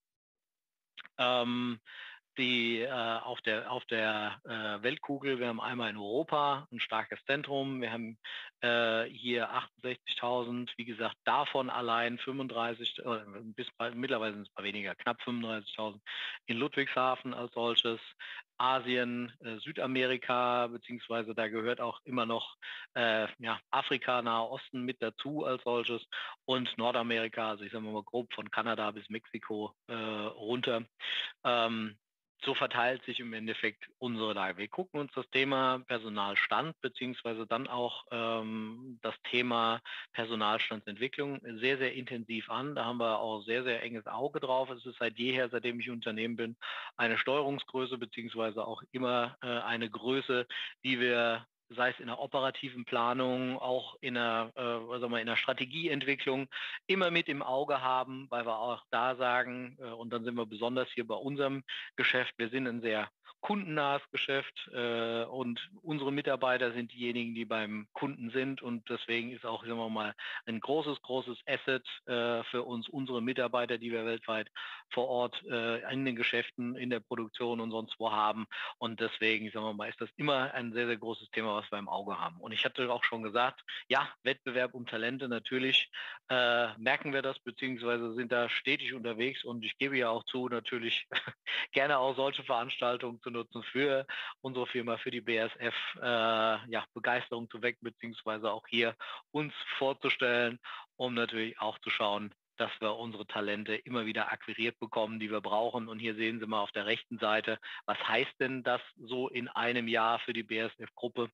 ähm, die, äh, auf der auf der, äh, Weltkugel. Wir haben einmal in Europa ein starkes Zentrum. Wir haben, äh, hier achtundsechzigtausend, wie gesagt, davon allein fünfunddreißig äh, bis bald mittlerweile sind es mal weniger, knapp fünfunddreißigtausend in Ludwigshafen als solches. Asien, äh, Südamerika, beziehungsweise da gehört auch immer noch, äh, ja, Afrika, Nahe Osten mit dazu als solches und Nordamerika, also ich sage mal grob von Kanada bis Mexiko, äh, runter. Ähm, so verteilt sich im Endeffekt unsere Lage. Wir gucken uns das Thema Personalstand beziehungsweise dann auch ähm, das Thema Personalstandsentwicklung sehr, sehr intensiv an. Da haben wir auch sehr, sehr enges Auge drauf. Es ist seit jeher, seitdem ich im Unternehmen bin, eine Steuerungsgröße beziehungsweise auch immer äh, eine Größe, die wir sei es in der operativen Planung, auch in der, äh, sagen wir, in der Strategieentwicklung immer mit im Auge haben, weil wir auch da sagen, äh, und dann sind wir besonders hier bei unserem Geschäft, wir sind ein sehr kundennahes Geschäft äh, und unsere Mitarbeiter sind diejenigen, die beim Kunden sind und deswegen ist auch, sagen wir mal, ein großes, großes Asset äh, für uns, unsere Mitarbeiter, die wir weltweit vor Ort äh, in den Geschäften, in der Produktion und sonst wo haben und deswegen, sagen wir mal, ist das immer ein sehr, sehr großes Thema, was wir im Auge haben. Und ich hatte auch schon gesagt, ja, Wettbewerb um Talente natürlich äh, merken wir das, beziehungsweise sind da stetig unterwegs und ich gebe ja auch zu, natürlich gerne auch solche Veranstaltungen zu nutzen für unsere Firma, für die B A S F, äh, ja, Begeisterung zu wecken, beziehungsweise auch hier uns vorzustellen, um natürlich auch zu schauen, dass wir unsere Talente immer wieder akquiriert bekommen, die wir brauchen. Und hier sehen Sie mal auf der rechten Seite, was heißt denn das so in einem Jahr für die B A S F-Gruppe?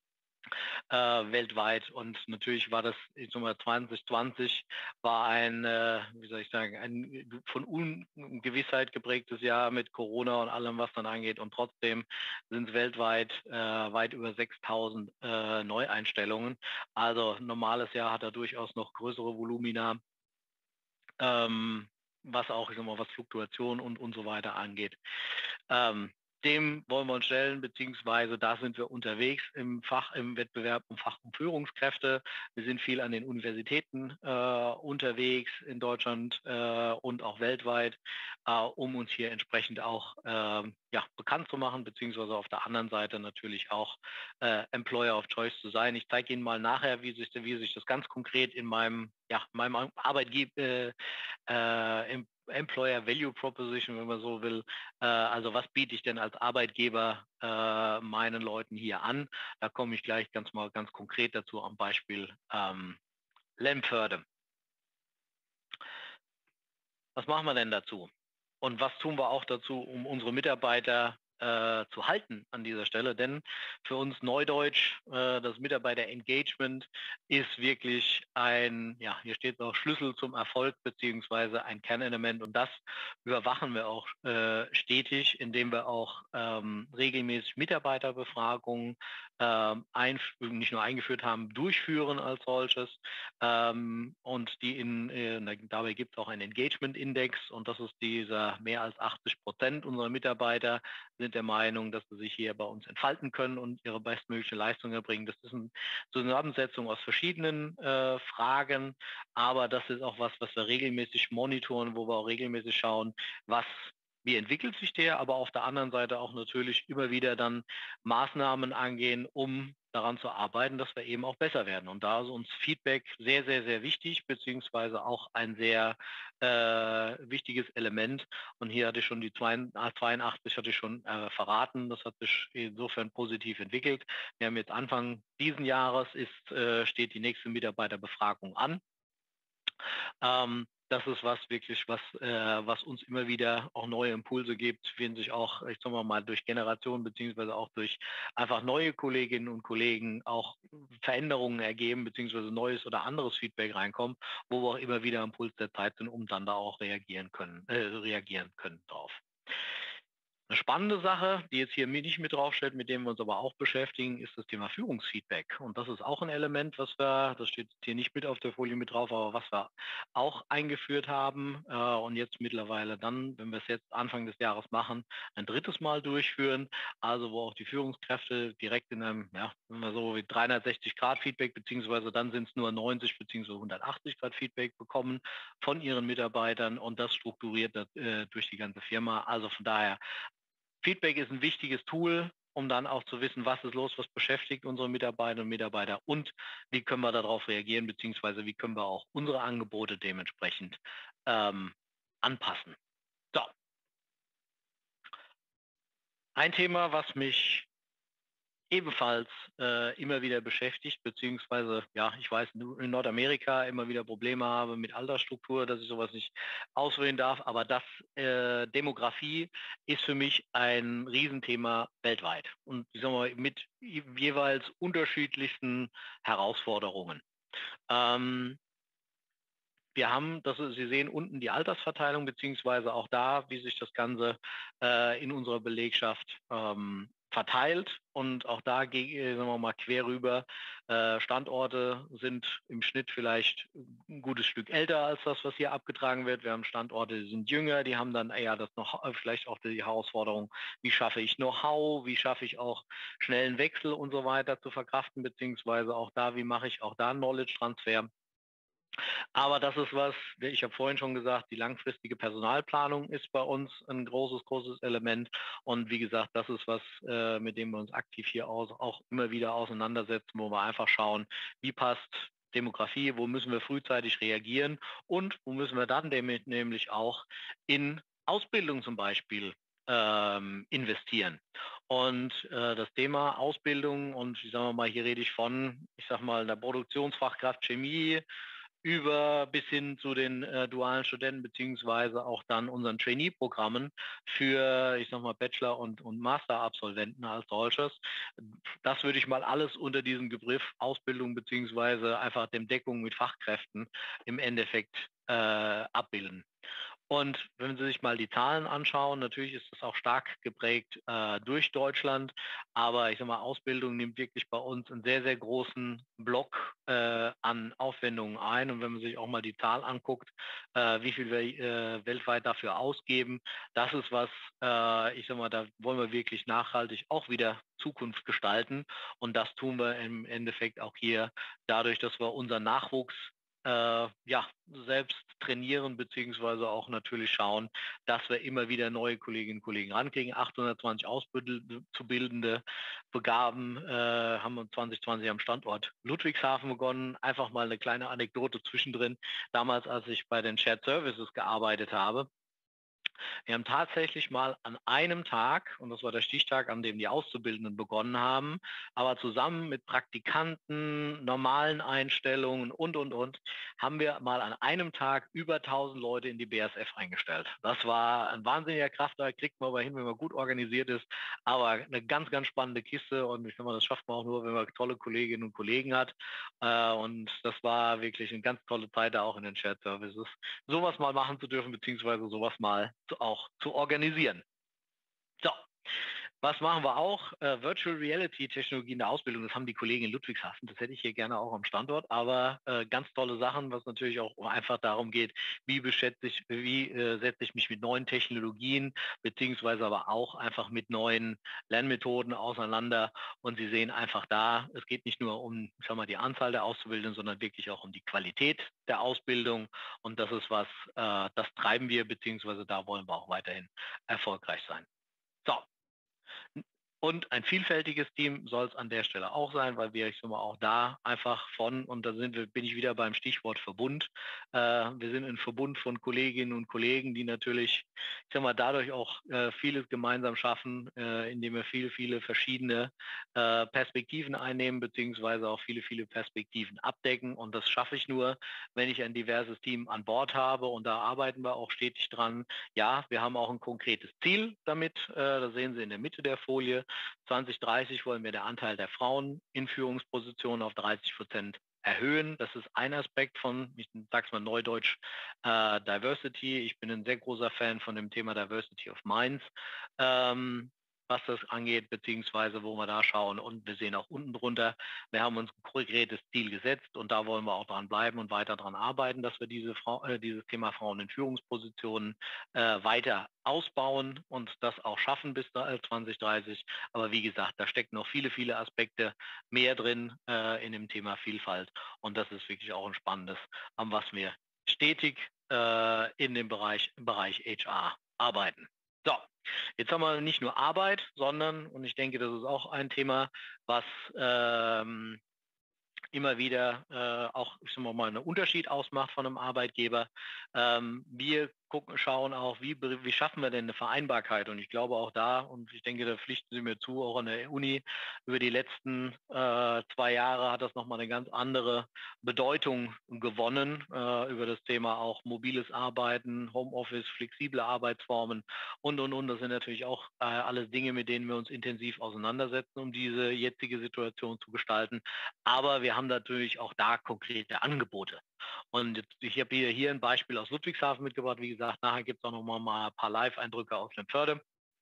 äh, weltweit. Und natürlich war das, ich sag mal, zwanzig zwanzig war ein, äh, wie soll ich sagen, ein von Ungewissheit geprägtes Jahr mit Corona und allem, was dann angeht. Und trotzdem sind es weltweit äh, weit über sechstausend äh, Neueinstellungen. Also ein normales Jahr hat da durchaus noch größere Volumina. Ähm, was auch, ich sag mal, was Fluktuation und, und so weiter angeht. Ähm, dem wollen wir uns stellen, beziehungsweise da sind wir unterwegs im Fach, im Wettbewerb um Fach- und Führungskräfte. Wir sind viel an den Universitäten äh, unterwegs in Deutschland äh, und auch weltweit, äh, um uns hier entsprechend auch äh, ja, bekannt zu machen, beziehungsweise auf der anderen Seite natürlich auch äh, Employer of Choice zu sein. Ich zeige Ihnen mal nachher, wie sich, wie sich das ganz konkret in meinem, ja, meinem Arbeitgeber, äh, äh, Employer Value Proposition, wenn man so will. Äh, also was biete ich denn als Arbeitgeber äh, meinen Leuten hier an? Da komme ich gleich ganz mal ganz konkret dazu am Beispiel ähm, Lemförde. Was machen wir denn dazu? Und was tun wir auch dazu, um unsere Mitarbeiter äh, zu halten an dieser Stelle? Denn für uns Neudeutsch, äh, das Mitarbeiter-Engagement ist wirklich ein, ja, hier steht auch Schlüssel zum Erfolg beziehungsweise ein Kernelement. Und das überwachen wir auch äh, stetig, indem wir auch ähm, regelmäßig Mitarbeiterbefragungen ähm, nicht nur eingeführt haben, durchführen als solches ähm, und die in, äh, dabei gibt es auch einen Engagement-Index und das ist dieser mehr als achtzig Prozent unserer Mitarbeiter sind der Meinung, dass sie sich hier bei uns entfalten können und ihre bestmögliche Leistung erbringen. Das ist eine Zusammensetzung aus verschiedenen äh, Fragen, aber das ist auch was, was wir regelmäßig monitoren, wo wir auch regelmäßig schauen, was wie entwickelt sich der, aber auf der anderen Seite auch natürlich immer wieder dann Maßnahmen angehen, um daran zu arbeiten, dass wir eben auch besser werden. Und da ist uns Feedback sehr, sehr, sehr wichtig, beziehungsweise auch ein sehr äh, wichtiges Element. Und hier hatte ich schon die zweiundachtzig hatte ich schon äh, verraten. Das hat sich insofern positiv entwickelt. Wir haben jetzt Anfang diesen Jahres ist, äh, steht die nächste Mitarbeiterbefragung an. Ähm, das ist was wirklich, was, äh, was uns immer wieder auch neue Impulse gibt, wenn sich auch, ich sage mal, durch Generationen beziehungsweise auch durch einfach neue Kolleginnen und Kollegen auch Veränderungen ergeben, beziehungsweise neues oder anderes Feedback reinkommt, wo wir auch immer wieder am Puls der Zeit sind, um dann da auch reagieren können, äh, reagieren können drauf. Eine spannende Sache, die jetzt hier mi nicht mit draufsteht, mit dem wir uns aber auch beschäftigen, ist das Thema Führungsfeedback. Und das ist auch ein Element, was wir, das steht hier nicht mit auf der Folie mit drauf, aber was wir auch eingeführt haben, äh, und jetzt mittlerweile dann, wenn wir es jetzt Anfang des Jahres machen, ein drittes Mal durchführen. Also wo auch die Führungskräfte direkt in einem, ja, wenn wir so wie dreihundertsechzig Grad Feedback, beziehungsweise dann sind es nur neunzig beziehungsweise hundertachtzig Grad Feedback bekommen von ihren Mitarbeitern und das strukturiert äh, durch die ganze Firma. Also von daher Feedback ist ein wichtiges Tool, um dann auch zu wissen, was ist los, was beschäftigt unsere Mitarbeiterinnen und Mitarbeiter und wie können wir darauf reagieren, beziehungsweise wie können wir auch unsere Angebote dementsprechend ähm, anpassen. So, ein Thema, was mich ebenfalls äh, immer wieder beschäftigt, beziehungsweise, ja, ich weiß, in Nordamerika immer wieder Probleme habe mit Altersstruktur, dass ich sowas nicht auswählen darf, aber das äh, Demografie ist für mich ein Riesenthema weltweit und ich sag mal, mit jeweils unterschiedlichsten Herausforderungen. Ähm, wir haben, das ist, Sie sehen unten die Altersverteilung, beziehungsweise auch da, wie sich das Ganze äh, in unserer Belegschaft ähm, verteilt. Und auch da, ge- sagen wir mal, quer rüber. Äh, Standorte sind im Schnitt vielleicht ein gutes Stück älter als das, was hier abgetragen wird. Wir haben Standorte, die sind jünger, die haben dann eher das noch, vielleicht auch die Herausforderung, wie schaffe ich Know-how, wie schaffe ich auch schnellen Wechsel und so weiter zu verkraften, beziehungsweise auch da, wie mache ich auch da Knowledge-Transfer. Aber das ist was, ich habe vorhin schon gesagt, die langfristige Personalplanung ist bei uns ein großes, großes Element. Und wie gesagt, das ist was, äh, mit dem wir uns aktiv hier aus, auch immer wieder auseinandersetzen, wo wir einfach schauen, wie passt Demografie, wo müssen wir frühzeitig reagieren und wo müssen wir dann nämlich auch in Ausbildung zum Beispiel ähm, investieren. Und äh, das Thema Ausbildung und ich sage mal, hier rede ich von, ich sage mal, der Produktionsfachkraft Chemie, über bis hin zu den äh, dualen Studenten beziehungsweise auch dann unseren Trainee-Programmen für, ich sag mal, Bachelor- und, und Master-Absolventen als solches. Das würde ich mal alles unter diesem Begriff Ausbildung beziehungsweise einfach dem Deckung mit Fachkräften im Endeffekt äh, abbilden. Und wenn Sie sich mal die Zahlen anschauen, natürlich ist das auch stark geprägt äh, durch Deutschland, aber ich sage mal, Ausbildung nimmt wirklich bei uns einen sehr, sehr großen Block äh, an Aufwendungen ein. Und wenn man sich auch mal die Zahl anguckt, äh, wie viel wir äh, weltweit dafür ausgeben, das ist was, äh, ich sage mal, da wollen wir wirklich nachhaltig auch wieder Zukunft gestalten. Und das tun wir im Endeffekt auch hier dadurch, dass wir unseren Nachwuchs äh, ja, selbst trainieren, beziehungsweise auch natürlich schauen, dass wir immer wieder neue Kolleginnen und Kollegen rankriegen. achthundertzwanzig Auszubildende begaben, äh, haben wir zwanzig zwanzig am Standort Ludwigshafen begonnen. Einfach mal eine kleine Anekdote zwischendrin. Damals, als ich bei den Shared Services gearbeitet habe, wir haben tatsächlich mal an einem Tag, und das war der Stichtag, an dem die Auszubildenden begonnen haben, aber zusammen mit Praktikanten, normalen Einstellungen und, und, und, haben wir mal an einem Tag über tausend Leute in die B A S F eingestellt. Das war ein wahnsinniger Kraftakt, kriegt man aber hin, wenn man gut organisiert ist, aber eine ganz, ganz spannende Kiste und ich finde, das schafft man auch nur, wenn man tolle Kolleginnen und Kollegen hat. Äh, und das war wirklich eine ganz tolle Zeit da auch in den Shared Services, sowas mal machen zu dürfen, beziehungsweise sowas mal zu, auch zu organisieren. So, was machen wir auch? Äh, Virtual Reality Technologie in der Ausbildung, das haben die Kollegen in Ludwigshafen. Das hätte ich hier gerne auch am Standort, aber äh, ganz tolle Sachen, was natürlich auch einfach darum geht, wie beschätze ich, wie äh, setze ich mich mit neuen Technologien, beziehungsweise aber auch einfach mit neuen Lernmethoden auseinander. Und Sie sehen einfach da, es geht nicht nur um, ich sag mal, die Anzahl der Auszubildenden, sondern wirklich auch um die Qualität der Ausbildung. Und das ist was, äh, das treiben wir, beziehungsweise da wollen wir auch weiterhin erfolgreich sein. So, Und ein vielfältiges Team soll es an der Stelle auch sein, weil wir, ich sag mal, auch da einfach von, und da sind wir, bin ich wieder beim Stichwort Verbund. Äh, wir sind ein Verbund von Kolleginnen und Kollegen, die natürlich, ich sag mal, dadurch auch äh, vieles gemeinsam schaffen, äh, indem wir viele, viele verschiedene äh, Perspektiven einnehmen, beziehungsweise auch viele, viele Perspektiven abdecken. Und das schaffe ich nur, wenn ich ein diverses Team an Bord habe. Und da arbeiten wir auch stetig dran. Ja, wir haben auch ein konkretes Ziel damit. Äh, das sehen Sie in der Mitte der Folie. zwanzig dreißig wollen wir den Anteil der Frauen in Führungspositionen auf dreißig Prozent erhöhen. Das ist ein Aspekt von, ich sage es mal neudeutsch, äh, Diversity. Ich bin ein sehr großer Fan von dem Thema Diversity of Minds, ähm, was das angeht, beziehungsweise wo wir da schauen. Und wir sehen auch unten drunter, wir haben uns ein konkretes Ziel gesetzt und da wollen wir auch dran bleiben und weiter dran arbeiten, dass wir diese Frau, äh, dieses Thema Frauen in Führungspositionen äh, weiter ausbauen und das auch schaffen bis zwanzig dreißig. Aber wie gesagt, da stecken noch viele, viele Aspekte mehr drin äh, in dem Thema Vielfalt. Und das ist wirklich auch ein spannendes, an was wir stetig äh, in dem Bereich, im Bereich H R arbeiten. So, jetzt haben wir nicht nur Arbeit, sondern, und ich denke, das ist auch ein Thema, was ähm, immer wieder äh, auch, ich sag mal, einen Unterschied ausmacht von einem Arbeitgeber. Ähm, wir gucken, schauen auch, wie, wie schaffen wir denn eine Vereinbarkeit? Und ich glaube auch da, und ich denke, da pflichten Sie mir zu, auch an der Uni, über die letzten äh, zwei Jahre hat das nochmal eine ganz andere Bedeutung gewonnen, äh, über das Thema auch mobiles Arbeiten, Homeoffice, flexible Arbeitsformen und, und, und. Das sind natürlich auch äh, alles Dinge, mit denen wir uns intensiv auseinandersetzen, um diese jetzige Situation zu gestalten. Aber wir haben natürlich auch da konkrete Angebote. Und jetzt, ich habe hier, hier ein Beispiel aus Ludwigshafen mitgebracht. Wie gesagt, nachher gibt es auch noch mal, mal ein paar Live-Eindrücke aus Lemförde.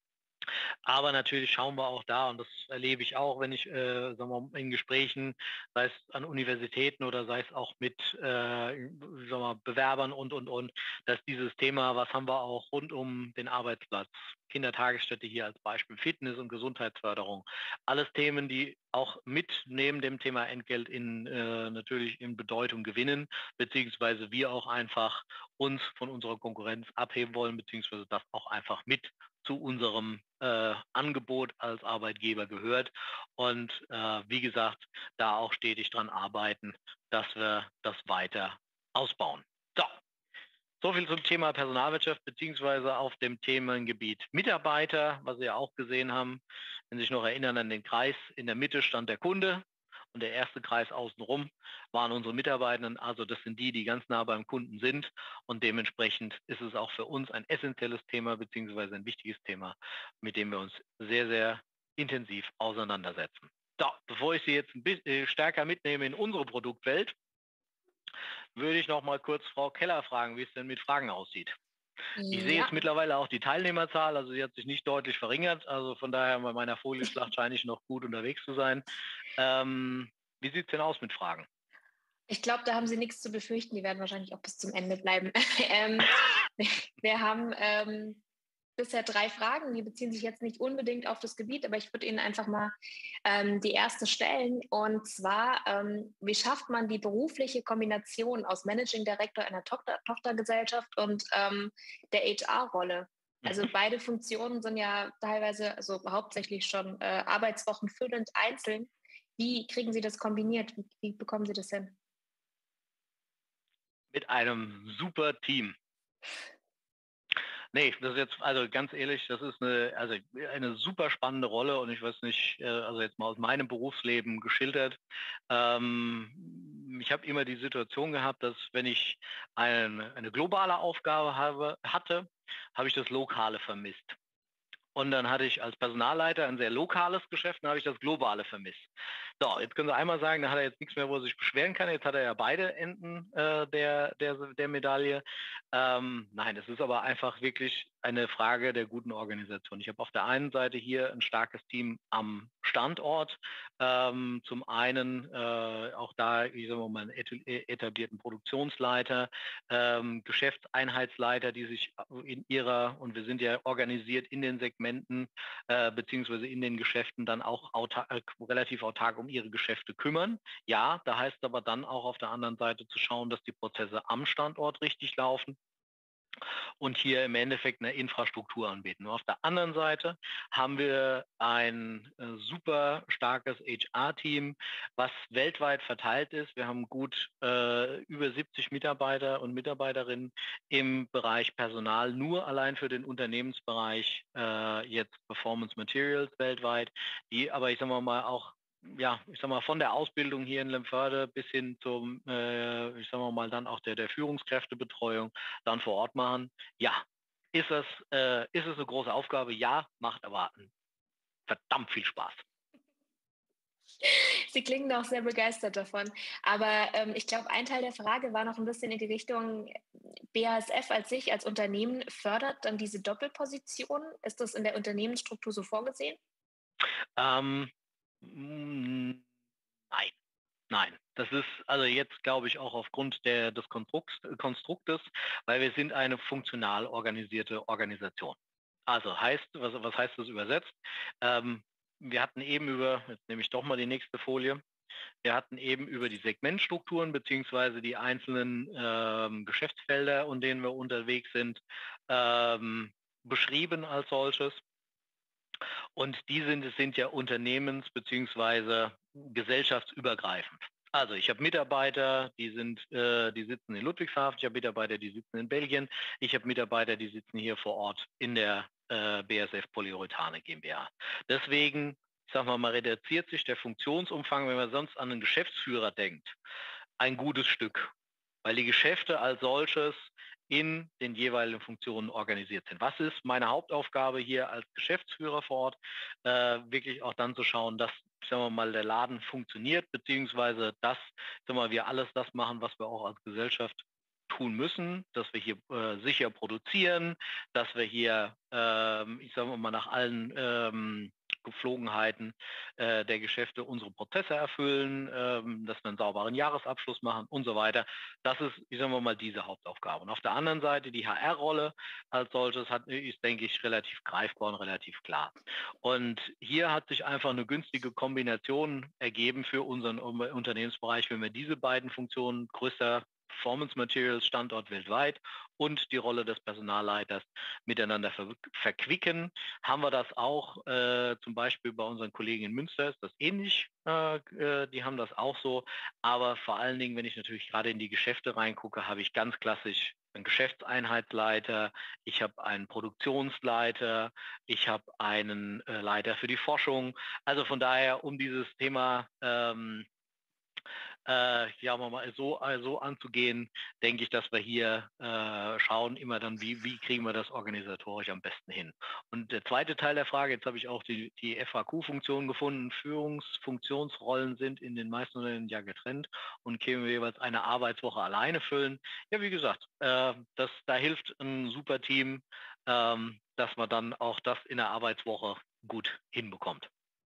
Aber natürlich schauen wir auch da, und das erlebe ich auch, wenn ich äh, sagen wir, in Gesprächen, sei es an Universitäten oder sei es auch mit äh, sagen wir, Bewerbern und, und, und, dass dieses Thema, was haben wir auch rund um den Arbeitsplatz, Kindertagesstätte hier als Beispiel, Fitness und Gesundheitsförderung, alles Themen, die auch mit neben dem Thema Entgelt in, äh, natürlich in Bedeutung gewinnen, beziehungsweise wir auch einfach uns von unserer Konkurrenz abheben wollen, beziehungsweise das auch einfach mit zu unserem äh, Angebot als Arbeitgeber gehört. Und äh, wie gesagt, da auch stetig dran arbeiten, dass wir das weiter ausbauen. So, so viel zum Thema Personalwirtschaft beziehungsweise auf dem Themengebiet Mitarbeiter, was Sie ja auch gesehen haben. Wenn Sie sich noch erinnern an den Kreis, in der Mitte stand der Kunde und der erste Kreis außenrum waren unsere Mitarbeitenden. Also das sind die, die ganz nah beim Kunden sind und dementsprechend ist es auch für uns ein essentielles Thema beziehungsweise ein wichtiges Thema, mit dem wir uns sehr, sehr intensiv auseinandersetzen. So, bevor ich Sie jetzt ein bisschen stärker mitnehme in unsere Produktwelt, würde ich noch mal kurz Frau Keller fragen, wie es denn mit Fragen aussieht. Ich sehe Ja, jetzt mittlerweile auch die Teilnehmerzahl, also sie hat sich nicht deutlich verringert. Also von daher bei meiner Folienschlacht scheine ich noch gut unterwegs zu sein. Ähm, wie sieht es denn aus mit Fragen? ich glaube, da haben Sie nichts zu befürchten. Die werden wahrscheinlich auch bis zum Ende bleiben. ähm, wir haben ähm, bisher drei Fragen. Die beziehen sich jetzt nicht unbedingt auf das Gebiet, aber ich würde Ihnen einfach mal ähm, die erste stellen. Und zwar, ähm, wie schafft man die berufliche Kombination aus Managing Director einer Tochter Tochtergesellschaft und ähm, der H R-Rolle? Also beide Funktionen sind ja teilweise, also hauptsächlich schon äh, Arbeitswochen füllend einzeln. Wie kriegen Sie das kombiniert? Wie, wie bekommen Sie das hin? Mit einem super Team. Nee, das ist jetzt, also ganz ehrlich, das ist eine, also eine super spannende Rolle und ich weiß nicht, äh, also jetzt mal aus meinem Berufsleben geschildert. Ähm, ich habe immer die Situation gehabt, dass wenn ich ein, eine globale Aufgabe habe, hatte, habe ich das Lokale vermisst. Und dann hatte ich als Personalleiter ein sehr lokales Geschäft, dann habe ich das globale vermisst. So, jetzt können Sie einmal sagen, da hat er jetzt nichts mehr, wo er sich beschweren kann. Jetzt hat er ja beide Enden äh, der, der, der Medaille. Ähm, nein, es ist aber einfach wirklich eine Frage der guten Organisation. Ich habe auf der einen Seite hier ein starkes Team am Standort. Ähm, zum einen äh, auch da, ich sage mal, einen etablierten Produktionsleiter, ähm, Geschäftseinheitsleiter, die sich in ihrer, und wir sind ja organisiert in den Segmenten äh, beziehungsweise in den Geschäften dann auch autark, äh, relativ autark um ihre Geschäfte kümmern. Ja, da heißt aber dann auch auf der anderen Seite zu schauen, dass die Prozesse am Standort richtig laufen. und hier im Endeffekt eine Infrastruktur anbieten. Und auf der anderen Seite haben wir ein äh, super starkes H R-Team, was weltweit verteilt ist. Wir haben gut äh, über siebzig Mitarbeiter und Mitarbeiterinnen im Bereich Personal, nur allein für den Unternehmensbereich äh, jetzt Performance Materials weltweit, die aber, ich sage mal, auch ja, ich sag mal, von der Ausbildung hier in Lemförde bis hin zum, äh, ich sag mal, dann auch der, der Führungskräftebetreuung dann vor Ort machen. Ja, ist es, äh, ist es eine große Aufgabe? Ja, macht aber verdammt viel Spaß. Sie klingen auch sehr begeistert davon. Aber ähm, ich glaube, ein Teil der Frage war noch ein bisschen in die Richtung, B A S F als sich, als Unternehmen fördert dann diese Doppelposition. Ist das in der Unternehmensstruktur so vorgesehen? Ähm, mh, nein, nein. Das ist also jetzt, glaube ich, auch aufgrund der, des Konstrukts, Konstruktes, weil wir sind eine funktional organisierte Organisation. Also heißt, was, was heißt das übersetzt? Ähm, wir hatten eben über, jetzt nehme ich doch mal die nächste Folie, wir hatten eben über die Segmentstrukturen beziehungsweise die einzelnen ähm, Geschäftsfelder, in denen wir unterwegs sind, ähm, beschrieben als solches. Und die sind, sind ja unternehmens- beziehungsweise gesellschaftsübergreifend. Also ich habe Mitarbeiter, die sind, äh, die sitzen in Ludwigshafen, ich habe Mitarbeiter, die sitzen in Belgien, ich habe Mitarbeiter, die sitzen hier vor Ort in der äh, B A S F Polyurethane GmbH. Deswegen, ich sage mal, mal reduziert sich der Funktionsumfang, wenn man sonst an einen Geschäftsführer denkt, ein gutes Stück, weil die Geschäfte als solches in den jeweiligen Funktionen organisiert sind. Was ist meine Hauptaufgabe hier als Geschäftsführer vor Ort? Äh, wirklich auch dann zu schauen, dass, sagen wir mal, der Laden funktioniert, beziehungsweise dass, sagen wir mal, wir alles das machen, was wir auch als Gesellschaft tun müssen, dass wir hier äh, sicher produzieren, dass wir hier, ähm, ich sage mal, nach allen ähm, Geflogenheiten äh, der Geschäfte unsere Prozesse erfüllen, ähm, dass wir einen sauberen Jahresabschluss machen und so weiter. Das ist, ich sage mal, diese Hauptaufgabe. Und auf der anderen Seite die H R-Rolle als solches hat, ist, denke ich, relativ greifbar und relativ klar. Und hier hat sich einfach eine günstige Kombination ergeben für unseren Unternehmensbereich, wenn wir diese beiden Funktionen, größter Performance Materials Standort weltweit und die Rolle des Personalleiters miteinander ver verquicken. Haben wir das auch äh, zum Beispiel bei unseren Kollegen in Münster, ist das ähnlich. Äh, äh, die haben das auch so. Aber vor allen Dingen, wenn ich natürlich gerade in die Geschäfte reingucke, habe ich ganz klassisch einen Geschäftseinheitsleiter, ich habe einen Produktionsleiter, ich habe einen äh, Leiter für die Forschung. Also von daher, um dieses Thema ähm, äh, ja, mal so, äh, so anzugehen, denke ich, dass wir hier äh, schauen immer dann, wie, wie kriegen wir das organisatorisch am besten hin. Und der zweite Teil der Frage, jetzt habe ich auch die, die F A Q-Funktion gefunden, Führungsfunktionsrollen sind in den meisten Unternehmen ja getrennt und können wir jeweils eine Arbeitswoche alleine füllen. Ja, wie gesagt, äh, das, da hilft ein super Team, ähm, dass man dann auch das in der Arbeitswoche gut hinbekommt.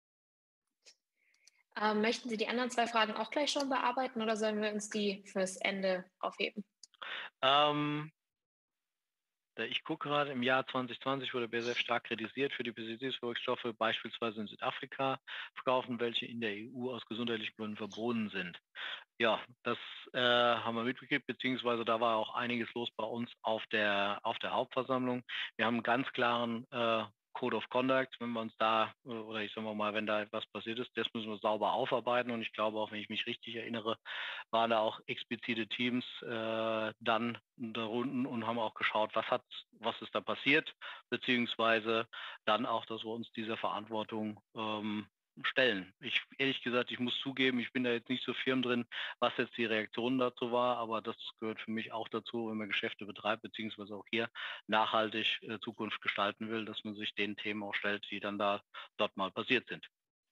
Ähm, möchten Sie die anderen zwei Fragen auch gleich schon bearbeiten oder sollen wir uns die fürs Ende aufheben? Ähm, Ich gucke gerade, im Jahr zwanzig zwanzig wurde B A S F stark kritisiert für die Pestizidwirkstoffe, beispielsweise in Südafrika verkaufen, welche in der E U aus gesundheitlichen Gründen verboten sind. Ja, das äh, haben wir mitgekriegt, beziehungsweise da war auch einiges los bei uns auf der, auf der Hauptversammlung. Wir haben einen ganz klaren äh, Code of Conduct, wenn wir uns da, äh, oder ich sage mal, wenn da etwas passiert ist, das müssen wir sauber aufarbeiten. Und ich glaube auch, wenn ich mich richtig erinnere, waren da auch explizite Teams äh, dann da unten und haben auch geschaut, was hat, was ist da passiert, beziehungsweise dann auch, dass wir uns dieser Verantwortung ähm, stellen. Ich ehrlich gesagt, ich muss zugeben, ich bin da jetzt nicht so firm drin, was jetzt die Reaktion dazu war, aber das gehört für mich auch dazu, wenn man Geschäfte betreibt, beziehungsweise auch hier nachhaltig äh, Zukunft gestalten will, dass man sich den Themen auch stellt, die dann da dort mal passiert sind.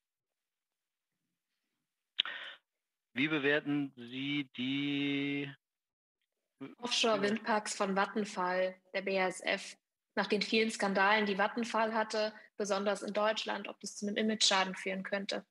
Wie bewerten Sie die Offshore-Windparks von Vattenfall, der B A S F, nach den vielen Skandalen, die Vattenfall hatte, besonders in Deutschland, ob das zu einem Image-Schaden führen könnte?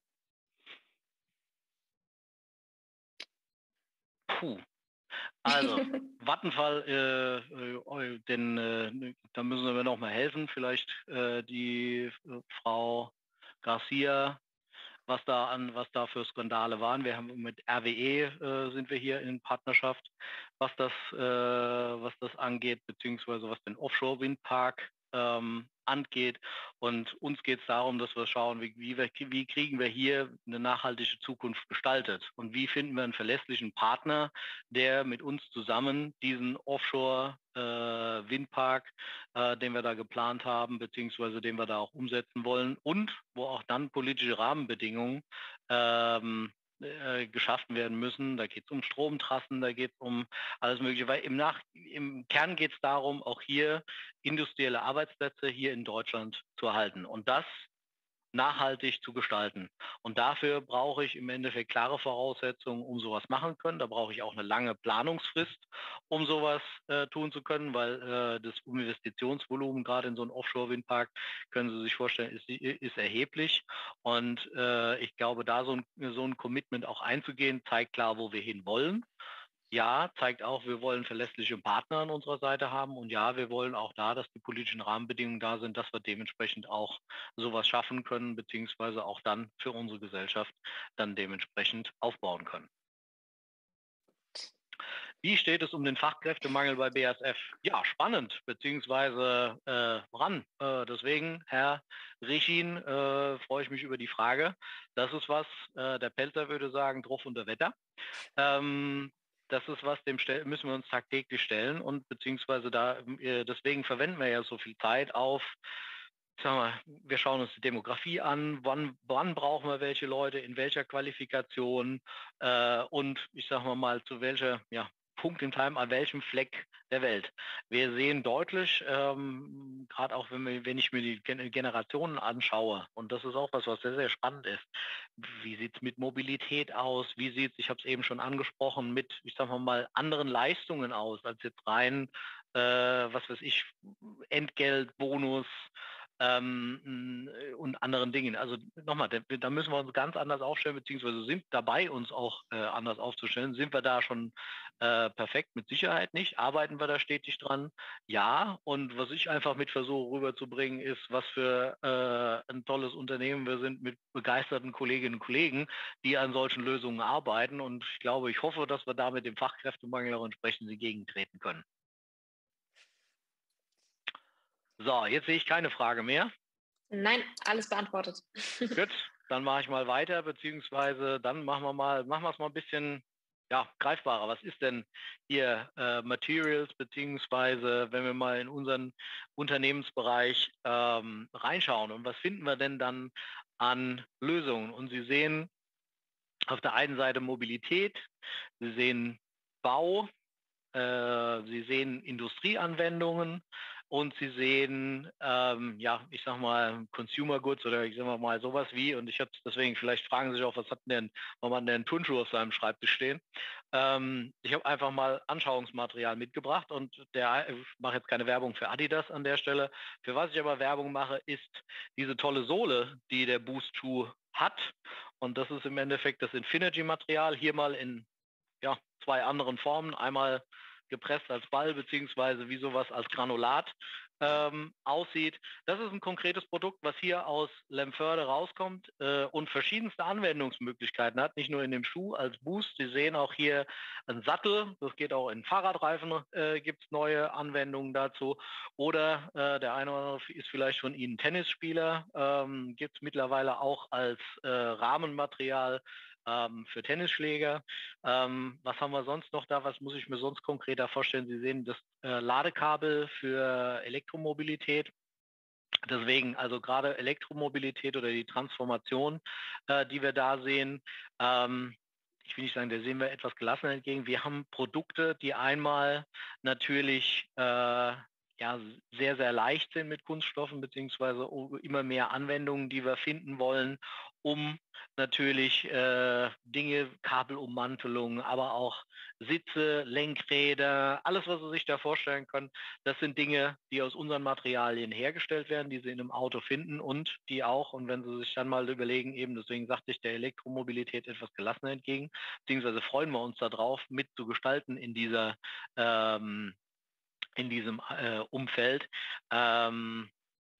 Puh. Also, Vattenfall, äh, äh, denn äh, da müssen wir noch mal helfen. Vielleicht äh, die äh, Frau Garcia. was da an, was da für Skandale waren. Wir haben mit R W E äh, sind wir hier in Partnerschaft, was das, äh, was das angeht, beziehungsweise was den Offshore-Windpark ähm, angeht. Und uns geht es darum, dass wir schauen, wie, wie, wir, wie kriegen wir hier eine nachhaltige Zukunft gestaltet und wie finden wir einen verlässlichen Partner, der mit uns zusammen diesen Offshore-Windpark, äh, den wir da geplant haben, beziehungsweise den wir da auch umsetzen wollen und wo auch dann politische Rahmenbedingungen ähm, äh, geschaffen werden müssen. Da geht es um Stromtrassen, da geht es um alles Mögliche, weil im, Nach im Kern geht es darum, auch hier industrielle Arbeitsplätze hier in Deutschland zu erhalten und das nachhaltig zu gestalten. Und dafür brauche ich im Endeffekt klare Voraussetzungen, um sowas machen können. Da brauche ich auch eine lange Planungsfrist, um sowas äh, tun zu können, weil äh, das Investitionsvolumen gerade in so einem Offshore-Windpark, können Sie sich vorstellen, ist, ist erheblich. Und äh, ich glaube, da so ein, so ein Commitment auch einzugehen, zeigt klar, wo wir hin wollen. Ja, zeigt auch, wir wollen verlässliche Partner an unserer Seite haben und ja, wir wollen auch da, dass die politischen Rahmenbedingungen da sind, dass wir dementsprechend auch sowas schaffen können, beziehungsweise auch dann für unsere Gesellschaft dann dementsprechend aufbauen können. Wie steht es um den Fachkräftemangel bei B A S F? Ja, spannend, beziehungsweise äh, voran. Äh, deswegen, Herr Richin, äh, freue ich mich über die Frage. Das ist was, äh, der Pelzer würde sagen, drauf unter Wetter. Ähm, das ist was, dem müssen wir uns tagtäglich stellen und beziehungsweise da, äh, deswegen verwenden wir ja so viel Zeit auf, sagen wir, wir schauen uns die Demografie an, wann, wann brauchen wir welche Leute, in welcher Qualifikation äh, und ich sage mal, mal zu welcher, ja, Punkt in Time, an welchem Fleck der Welt. Wir sehen deutlich, ähm, gerade auch wenn, wir, wenn ich mir die Generationen anschaue, und das ist auch was, was sehr, sehr spannend ist, wie sieht es mit Mobilität aus, wie sieht es, ich habe es eben schon angesprochen, mit, ich sage mal, anderen Leistungen aus, als jetzt rein, äh, was weiß ich, Entgelt, Bonus, ähm, und anderen Dingen. Also nochmal, da, da müssen wir uns ganz anders aufstellen, beziehungsweise sind dabei, uns auch äh, anders aufzustellen. Sind wir da schon äh, perfekt? Mit Sicherheit nicht. Arbeiten wir da stetig dran? Ja. Und was ich einfach mit versuche rüberzubringen, ist, was für äh, ein tolles Unternehmen wir sind mit begeisterten Kolleginnen und Kollegen, die an solchen Lösungen arbeiten. Und ich glaube, ich hoffe, dass wir damit dem Fachkräftemangel auch entsprechend entgegentreten können. So, jetzt sehe ich keine Frage mehr. Nein, alles beantwortet. Gut, dann mache ich mal weiter, beziehungsweise dann machen wir mal, machen wir es mal ein bisschen ja, greifbarer. Was ist denn hier äh, Materials, beziehungsweise wenn wir mal in unseren Unternehmensbereich ähm, reinschauen und was finden wir denn dann an Lösungen? Und Sie sehen auf der einen Seite Mobilität, Sie sehen Bau, äh, Sie sehen Industrieanwendungen und Sie sehen, ähm, ja, ich sag mal, Consumer Goods oder ich sag mal sowas wie, und ich habe deswegen, vielleicht fragen Sie sich auch, was hat denn, warum hat denn Turnschuhe auf seinem Schreibtisch stehen? Ähm, ich habe einfach mal Anschauungsmaterial mitgebracht und der, ich mache jetzt keine Werbung für Adidas an der Stelle. Für was ich aber Werbung mache, ist diese tolle Sohle, die der Boost-Schuh hat. Und das ist im Endeffekt das Infinity-Material, hier mal in ja, zwei anderen Formen. Einmal gepresst als Ball, beziehungsweise wie sowas als Granulat ähm, aussieht. Das ist ein konkretes Produkt, was hier aus Lemförde rauskommt äh, und verschiedenste Anwendungsmöglichkeiten hat, nicht nur in dem Schuh als Boost. Sie sehen auch hier einen Sattel, das geht auch in Fahrradreifen, äh, gibt es neue Anwendungen dazu. Oder äh, der eine oder andere ist vielleicht von Ihnen Tennisspieler, ähm, gibt es mittlerweile auch als äh, Rahmenmaterial ähm, für Tennisschläger. Ähm, was haben wir sonst noch da? Was muss ich mir sonst konkreter vorstellen? Sie sehen das äh, Ladekabel für Elektromobilität. Deswegen, also gerade Elektromobilität oder die Transformation, äh, die wir da sehen, ähm, ich will nicht sagen, da sehen wir etwas gelassener entgegen. Wir haben Produkte, die einmal natürlich äh, ja, sehr, sehr leicht sind mit Kunststoffen, beziehungsweise immer mehr Anwendungen, die wir finden wollen, um natürlich äh, Dinge, Kabelummantelungen, aber auch Sitze, Lenkräder, alles, was Sie sich da vorstellen können. Das sind Dinge, die aus unseren Materialien hergestellt werden, die Sie in einem Auto finden und die auch, und wenn Sie sich dann mal überlegen, eben deswegen sagte ich der Elektromobilität etwas gelassener entgegen, beziehungsweise freuen wir uns darauf, mitzugestalten in dieser ähm, in diesem äh, Umfeld. Ähm,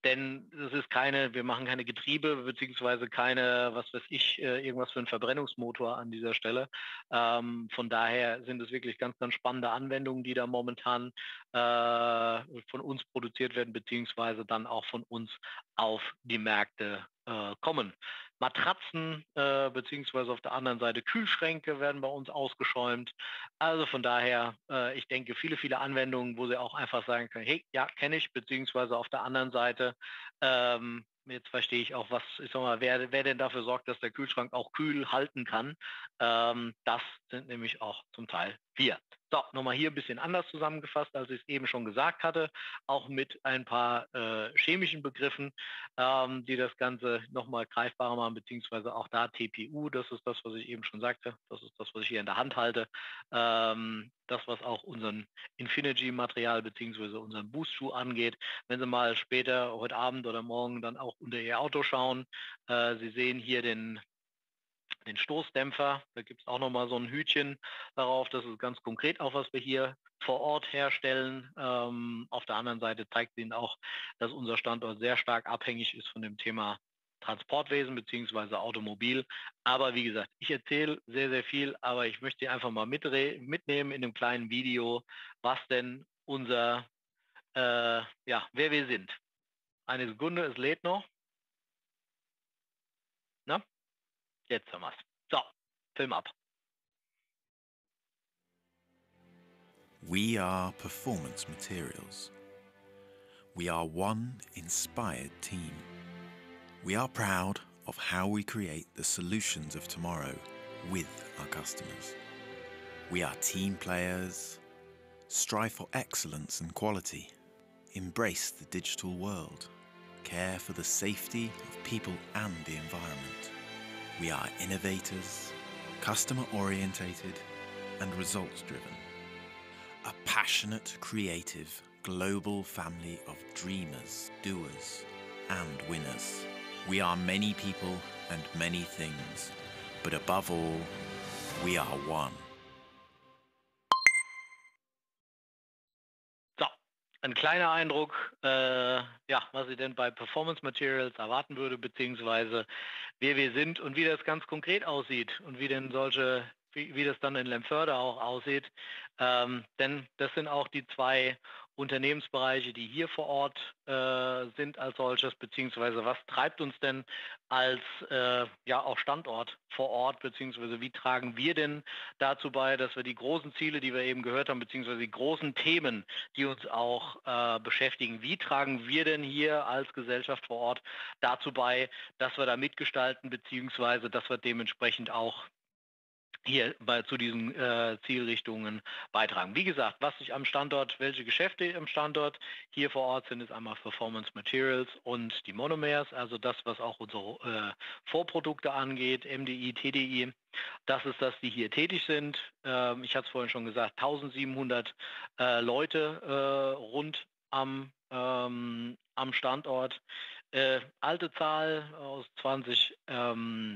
denn es ist keine, wir machen keine Getriebe beziehungsweise keine, was weiß ich, äh, irgendwas für einen Verbrennungsmotor an dieser Stelle. Ähm, von daher sind es wirklich ganz, ganz spannende Anwendungen, die da momentan äh, von uns produziert werden, beziehungsweise dann auch von uns auf die Märkte äh, kommen. Matratzen äh, beziehungsweise auf der anderen Seite Kühlschränke werden bei uns ausgeschäumt. Also von daher, äh, ich denke, viele, viele Anwendungen, wo Sie auch einfach sagen können, hey, ja, kenne ich, beziehungsweise auf der anderen Seite, ähm, jetzt verstehe ich auch, was, ich sag mal, wer, wer denn dafür sorgt, dass der Kühlschrank auch kühl halten kann. Ähm, das sind nämlich auch zum Teil wir. So, nochmal hier ein bisschen anders zusammengefasst, als ich es eben schon gesagt hatte, auch mit ein paar äh, chemischen Begriffen, ähm, die das Ganze nochmal greifbarer machen, beziehungsweise auch da T P U, das ist das, was ich eben schon sagte, das ist das, was ich hier in der Hand halte, ähm, das, was auch unseren Infinity-Material beziehungsweise unseren Boost-Schuh angeht. Wenn Sie mal später, heute Abend oder morgen dann auch unter Ihr Auto schauen, äh, Sie sehen hier den den Stoßdämpfer. Da gibt es auch nochmal so ein Hütchen darauf. Das ist ganz konkret auch, was wir hier vor Ort herstellen. Ähm, auf der anderen Seite zeigt Ihnen auch, dass unser Standort sehr stark abhängig ist von dem Thema Transportwesen bzw. Automobil. Aber wie gesagt, ich erzähle sehr, sehr viel, aber ich möchte Sie einfach mal mitnehmen in einem kleinen Video, was denn unser, äh, ja, wer wir sind. Eine Sekunde, es lädt noch. Na, jetzt haben wir es. So, Film ab. We are Performance Materials. We are one inspired team. We are proud of how we create the solutions of tomorrow with our customers. We are team players, strive for excellence and quality, embrace the digital world, care for the safety of people and the environment. We are innovators, customer orientated and results driven. A passionate, creative, global family of dreamers, doers, and winners. We are many people and many things, but above all, we are one. So, ein kleiner Eindruck, äh, ja, was ich denn bei Performance Materials erwarten würde, beziehungsweise wer wir sind und wie das ganz konkret aussieht und wie denn solche Wie, wie das dann in Lemförde auch aussieht. Ähm, denn das sind auch die zwei Unternehmensbereiche, die hier vor Ort äh, sind als solches, beziehungsweise was treibt uns denn als äh, ja auch Standort vor Ort, beziehungsweise wie tragen wir denn dazu bei, dass wir die großen Ziele, die wir eben gehört haben, beziehungsweise die großen Themen, die uns auch äh, beschäftigen, wie tragen wir denn hier als Gesellschaft vor Ort dazu bei, dass wir da mitgestalten, beziehungsweise dass wir dementsprechend auch hier bei, zu diesen äh, Zielrichtungen beitragen. Wie gesagt, was sich am Standort, welche Geschäfte am Standort hier vor Ort sind, ist einmal Performance Materials und die Monomers, also das, was auch unsere äh, Vorprodukte angeht, M D I, T D I. Das ist das, die hier tätig sind. Ähm, ich hatte es vorhin schon gesagt, eintausendsiebenhundert äh, Leute äh, rund am, ähm, am Standort. Äh, alte Zahl aus zwanzig ähm,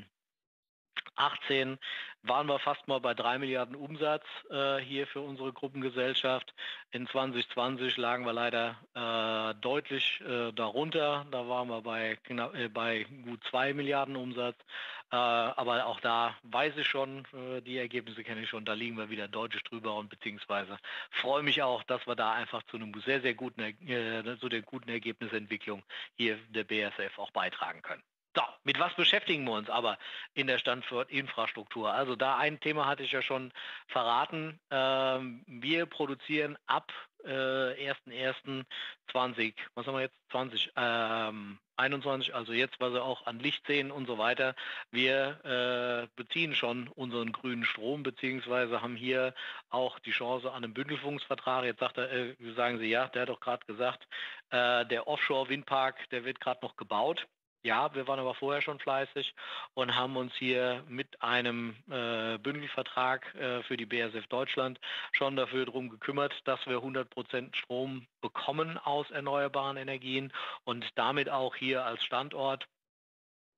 achtzehn waren wir fast mal bei drei Milliarden Umsatz äh, hier für unsere Gruppengesellschaft. In zwanzig zwanzig lagen wir leider äh, deutlich äh, darunter. Da waren wir bei, knapp, äh, bei gut zwei Milliarden Umsatz. Äh, aber auch da weiß ich schon, äh, die Ergebnisse kenne ich schon, da liegen wir wieder deutlich drüber und beziehungsweise freue mich auch, dass wir da einfach zu einem sehr, sehr guten, äh, zu der guten Ergebnisentwicklung hier der B A S F auch beitragen können. So, mit was beschäftigen wir uns aber in der Standortinfrastruktur? Also da ein Thema hatte ich ja schon verraten. Ähm, wir produzieren ab äh, erster erster zwanzig, was haben wir jetzt? zwanzig einundzwanzig, also jetzt, was wir auch an Licht sehen und so weiter. Wir äh, beziehen schon unseren grünen Strom, beziehungsweise haben hier auch die Chance an einem Bündelungsvertrag. Jetzt sagt er, äh, sagen Sie, ja, der hat doch gerade gesagt, äh, der Offshore-Windpark, der wird gerade noch gebaut. Ja, wir waren aber vorher schon fleißig und haben uns hier mit einem äh, Bündelvertrag äh, für die B A S F Deutschland schon dafür drum gekümmert, dass wir hundert Prozent Strom bekommen aus erneuerbaren Energien und damit auch hier als Standort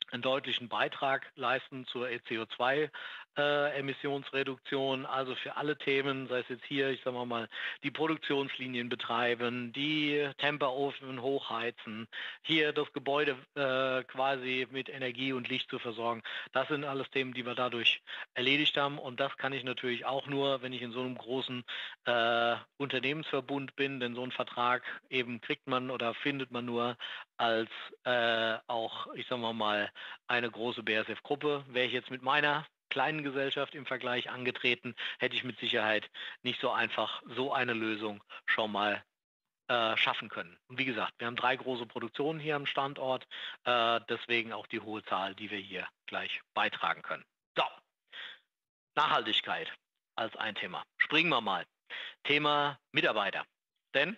einen deutlichen Beitrag leisten zur C O zwei Emissionsreduktion, also für alle Themen, sei es jetzt hier, ich sage mal, die Produktionslinien betreiben, die Temperofen hochheizen, hier das Gebäude äh, quasi mit Energie und Licht zu versorgen. Das sind alles Themen, die wir dadurch erledigt haben, und das kann ich natürlich auch nur, wenn ich in so einem großen äh, Unternehmensverbund bin, denn so einen Vertrag eben kriegt man oder findet man nur als äh, auch, ich sage mal, eine große B A S F-Gruppe. Wäre ich jetzt mit meiner kleinen Gesellschaft im Vergleich angetreten, hätte ich mit Sicherheit nicht so einfach so eine Lösung schon mal äh, schaffen können. Und wie gesagt, wir haben drei große Produktionen hier am Standort, äh, deswegen auch die hohe Zahl, die wir hier gleich beitragen können. So, Nachhaltigkeit als ein Thema. Springen wir mal. Thema Mitarbeiter. Denn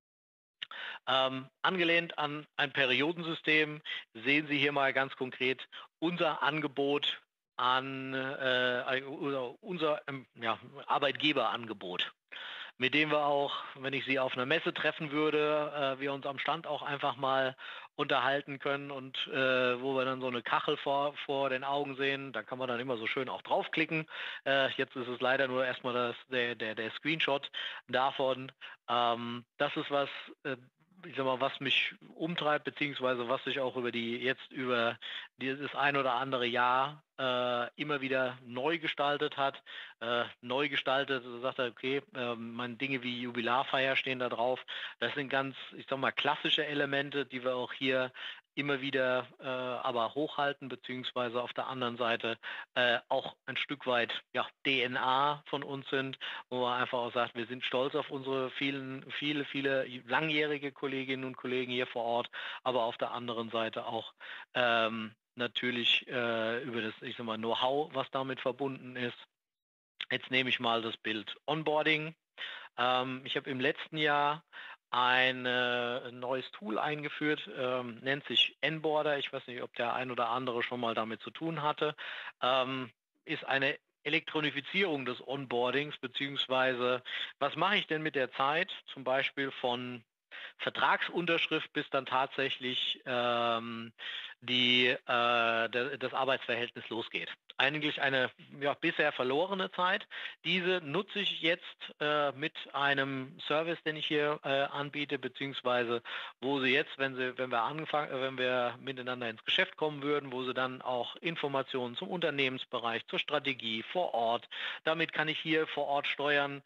Ähm, angelehnt an ein Periodensystem sehen Sie hier mal ganz konkret unser Angebot an äh, unser ähm, ja, Arbeitgeberangebot, mit dem wir auch, wenn ich Sie auf einer Messe treffen würde, äh, wir uns am Stand auch einfach mal unterhalten können, und äh, wo wir dann so eine Kachel vor, vor den Augen sehen, da kann man dann immer so schön auch draufklicken. Äh, jetzt ist es leider nur erstmal das, der, der, der Screenshot davon. Ähm, das ist was, äh, ich sag mal, was mich umtreibt, beziehungsweise was sich auch über die jetzt über dieses ein oder andere Jahr äh, immer wieder neu gestaltet hat. Äh, neu gestaltet, so sagt er, okay, äh, meine Dinge wie Jubilarfeier stehen da drauf. Das sind ganz, ich sag mal, klassische Elemente, die wir auch hier immer wieder äh, aber hochhalten, beziehungsweise auf der anderen Seite äh, auch ein Stück weit ja, D N A von uns sind, wo man einfach auch sagt, wir sind stolz auf unsere vielen, viele, viele langjährige Kolleginnen und Kollegen hier vor Ort, aber auf der anderen Seite auch ähm, natürlich äh, über das, ich sag mal, Know-how, was damit verbunden ist. Jetzt nehme ich mal das Bild Onboarding. Ähm, ich habe im letzten Jahr ein äh, neues Tool eingeführt, ähm, nennt sich Onboarder. Ich weiß nicht, ob der ein oder andere schon mal damit zu tun hatte. Ähm, ist eine Elektronifizierung des Onboardings, beziehungsweise was mache ich denn mit der Zeit, zum Beispiel von Vertragsunterschrift bis dann tatsächlich ähm, die, äh, de, das Arbeitsverhältnis losgeht. Eigentlich eine ja, bisher verlorene Zeit. Diese nutze ich jetzt äh, mit einem Service, den ich hier äh, anbiete, beziehungsweise wo Sie jetzt, wenn Sie, wenn wir angefangen, äh, wenn wir miteinander ins Geschäft kommen würden, wo Sie dann auch Informationen zum Unternehmensbereich, zur Strategie vor Ort, damit kann ich hier vor Ort steuern,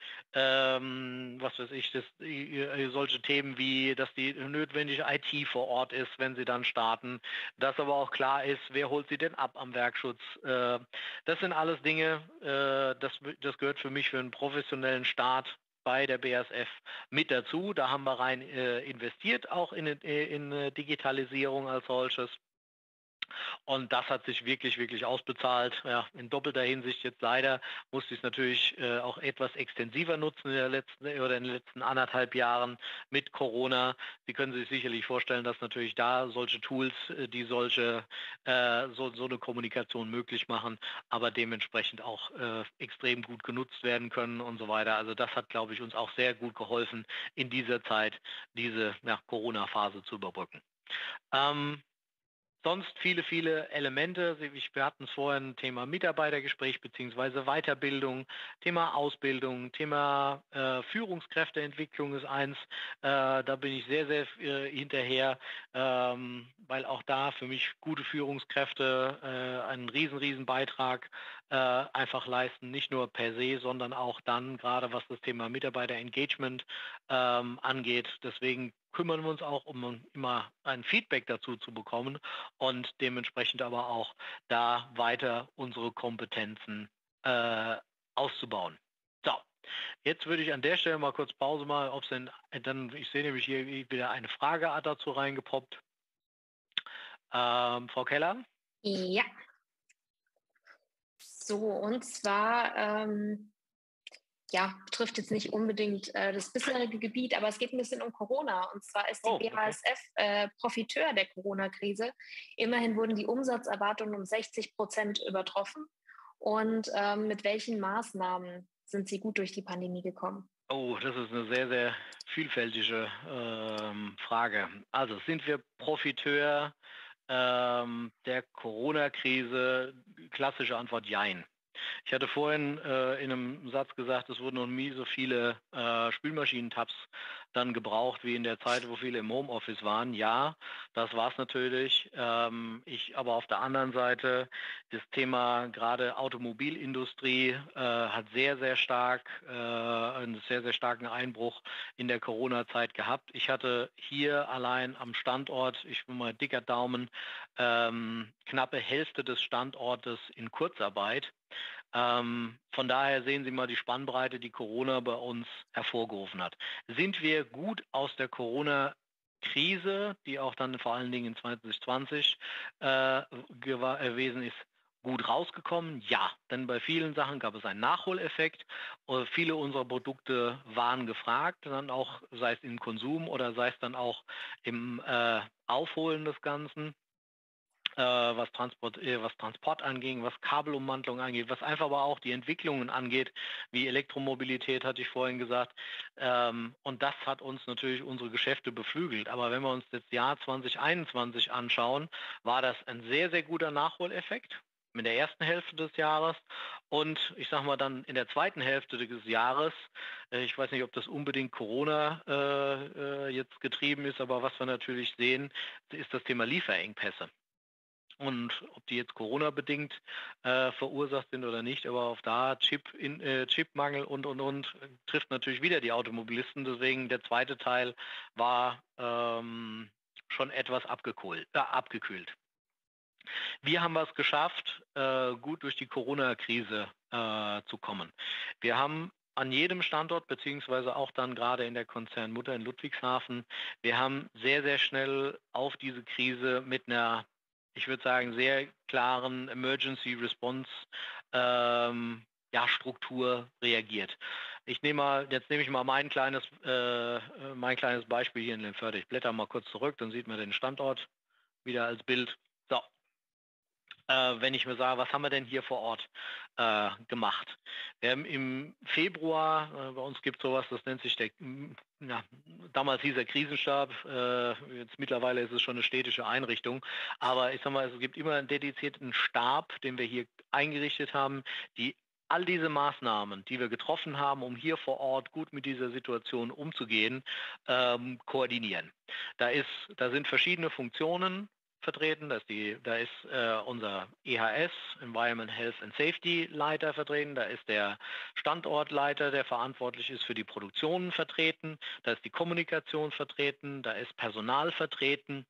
ähm, was weiß ich, das, äh, solche Themen wie, dass die notwendige I T vor Ort ist, wenn Sie dann starten, dass aber auch klar ist, wer holt Sie denn ab am Werkschutz. Äh, das sind alles Dinge, äh, das, das gehört für mich für einen professionellen Start bei der B A S F mit dazu. Da haben wir rein äh, investiert, auch in, in, in Digitalisierung als solches. Und das hat sich wirklich, wirklich ausbezahlt. Ja, in doppelter Hinsicht jetzt leider musste ich es natürlich äh, auch etwas extensiver nutzen in der letzten oder in den letzten anderthalb Jahren mit Corona. Sie können sich sicherlich vorstellen, dass natürlich da solche Tools, äh, die solche äh, so, so eine Kommunikation möglich machen, aber dementsprechend auch äh, extrem gut genutzt werden können und so weiter. Also das hat, glaube ich, uns auch sehr gut geholfen, in dieser Zeit diese ja, Corona-Phase zu überbrücken. Ähm, Sonst viele, viele Elemente. Wir hatten es vorhin, Thema Mitarbeitergespräch bzw. Weiterbildung, Thema Ausbildung, Thema äh, Führungskräfteentwicklung ist eins. Äh, da bin ich sehr, sehr äh, hinterher, ähm, weil auch da für mich gute Führungskräfte äh, einen riesen, riesen Beitrag äh, einfach leisten, nicht nur per se, sondern auch dann, gerade was das Thema Mitarbeiterengagement ähm, angeht. Deswegen kümmern wir uns auch, um immer ein Feedback dazu zu bekommen und dementsprechend aber auch da weiter unsere Kompetenzen äh, auszubauen. So, jetzt würde ich an der Stelle mal kurz Pause machen, ob es denn, dann, ich sehe nämlich hier wieder eine Frage dazu reingepoppt. Ähm, Frau Keller? Ja. So, und zwar ähm, ja, betrifft jetzt nicht unbedingt äh, das bisherige Gebiet, aber es geht ein bisschen um Corona. Und zwar ist die Oh, okay. B A S F äh, Profiteur der Corona-Krise. Immerhin wurden die Umsatzerwartungen um sechzig Prozent übertroffen. Und ähm, mit welchen Maßnahmen sind Sie gut durch die Pandemie gekommen? Oh, das ist eine sehr, sehr vielfältige ähm, Frage. Also sind wir Profiteur ähm, der Corona-Krise? Klassische Antwort: Jein. Ich hatte vorhin äh, in einem Satz gesagt, es wurden noch nie so viele äh, Spülmaschinentabs dann gebraucht wie in der Zeit, wo viele im Homeoffice waren. Ja, das war es natürlich. Ähm, ich aber auf der anderen Seite, das Thema gerade Automobilindustrie äh, hat sehr, sehr stark, äh, einen sehr, sehr starken Einbruch in der Corona-Zeit gehabt. Ich hatte hier allein am Standort, ich will mal dicker Daumen, ähm, knappe Hälfte des Standortes in Kurzarbeit. Ähm, von daher sehen Sie mal die Spannbreite, die Corona bei uns hervorgerufen hat. Sind wir gut aus der Corona-Krise, die auch dann vor allen Dingen in zwanzig zwanzig äh, gewesen ist, gut rausgekommen? Ja, denn bei vielen Sachen gab es einen Nachholeffekt. Äh, viele unserer Produkte waren gefragt, dann auch, sei es im Konsum oder sei es dann auch im äh, Aufholen des Ganzen. Äh, was Transport, äh, was Transport anging, was Kabelummantelung angeht, was einfach aber auch die Entwicklungen angeht, wie Elektromobilität, hatte ich vorhin gesagt. Ähm, und das hat uns natürlich unsere Geschäfte beflügelt. Aber wenn wir uns das Jahr zwanzig einundzwanzig anschauen, war das ein sehr, sehr guter Nachholeffekt in der ersten Hälfte des Jahres und ich sage mal dann in der zweiten Hälfte des Jahres, äh, ich weiß nicht, ob das unbedingt Corona äh, äh, jetzt getrieben ist, aber was wir natürlich sehen, ist das Thema Lieferengpässe. Und ob die jetzt Corona-bedingt äh, verursacht sind oder nicht, aber auf da Chip in, äh, Chipmangel und, und, und, äh, trifft natürlich wieder die Automobilisten. Deswegen der zweite Teil war ähm, schon etwas abgekühlt, äh, abgekühlt. Wir haben es geschafft, äh, gut durch die Corona-Krise äh, zu kommen. Wir haben an jedem Standort, beziehungsweise auch dann gerade in der Konzernmutter in Ludwigshafen, wir haben sehr, sehr schnell auf diese Krise mit einer, ich würde sagen, sehr klaren Emergency Response ähm, ja, Struktur reagiert. Ich nehme mal, jetzt nehme ich mal mein kleines, äh, mein kleines Beispiel hier in Lemförde. Ich blätter mal kurz zurück, dann sieht man den Standort wieder als Bild. So, äh, wenn ich mir sage, was haben wir denn hier vor Ort äh, gemacht? Wir haben im Februar, äh, bei uns gibt es sowas, das nennt sich der, ja, damals hieß er Krisenstab, äh, jetzt mittlerweile ist es schon eine städtische Einrichtung, aber ich sag mal, es gibt immer einen dedizierten Stab, den wir hier eingerichtet haben, die all diese Maßnahmen, die wir getroffen haben, um hier vor Ort gut mit dieser Situation umzugehen, ähm, koordinieren. Da ist, da sind verschiedene Funktionen vertreten. Da ist, die, da ist äh, unser E H S, Environment, Health and Safety Leiter vertreten. Da ist der Standortleiter, der verantwortlich ist für die Produktion vertreten. Da ist die Kommunikation vertreten. Da ist Personal vertreten.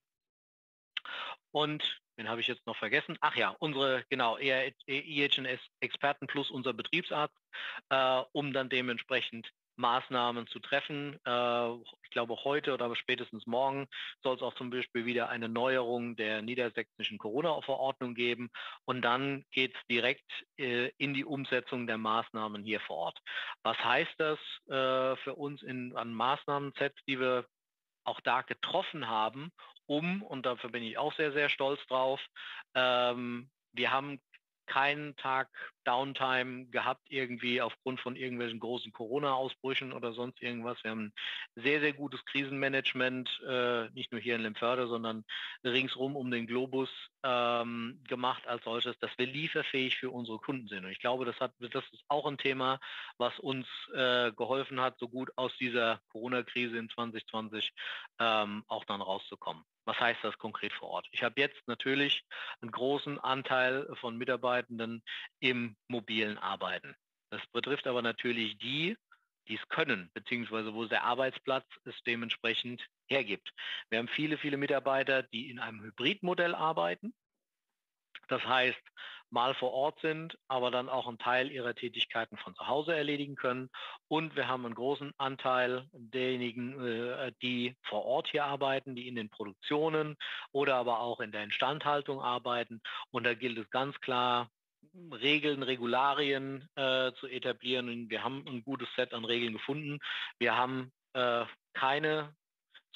Und den habe ich jetzt noch vergessen. Ach ja, unsere, genau, I H S Experten plus unser Betriebsarzt, äh, um dann dementsprechend Maßnahmen zu treffen. Äh, ich glaube, heute oder spätestens morgen soll es auch zum Beispiel wieder eine Neuerung der niedersächsischen Corona-Verordnung geben. Und dann geht es direkt äh, in die Umsetzung der Maßnahmen hier vor Ort. Was heißt das äh, für uns in, an Maßnahmen-Sets, die wir auch da getroffen haben, um, und dafür bin ich auch sehr, sehr stolz drauf, ähm, wir haben keinen Tag Downtime gehabt, irgendwie aufgrund von irgendwelchen großen Corona-Ausbrüchen oder sonst irgendwas. Wir haben ein sehr, sehr gutes Krisenmanagement, äh, nicht nur hier in Lemförde, sondern ringsrum um den Globus ähm, gemacht als solches, dass wir lieferfähig für unsere Kunden sind. Und ich glaube, das, hat, das ist auch ein Thema, was uns äh, geholfen hat, so gut aus dieser Corona-Krise in zwanzig zwanzig ähm, auch dann rauszukommen. Was heißt das konkret vor Ort? Ich habe jetzt natürlich einen großen Anteil von Mitarbeitenden im mobilen Arbeiten. Das betrifft aber natürlich die, die es können, beziehungsweise wo der Arbeitsplatz es dementsprechend hergibt. Wir haben viele, viele Mitarbeiter, die in einem Hybridmodell arbeiten. Das heißt, mal vor Ort sind, aber dann auch einen Teil ihrer Tätigkeiten von zu Hause erledigen können. Und wir haben einen großen Anteil derjenigen, äh, die vor Ort hier arbeiten, die in den Produktionen oder aber auch in der Instandhaltung arbeiten. Und da gilt es ganz klar, Regeln, Regularien äh, zu etablieren. Und wir haben ein gutes Set an Regeln gefunden. Wir haben äh, keine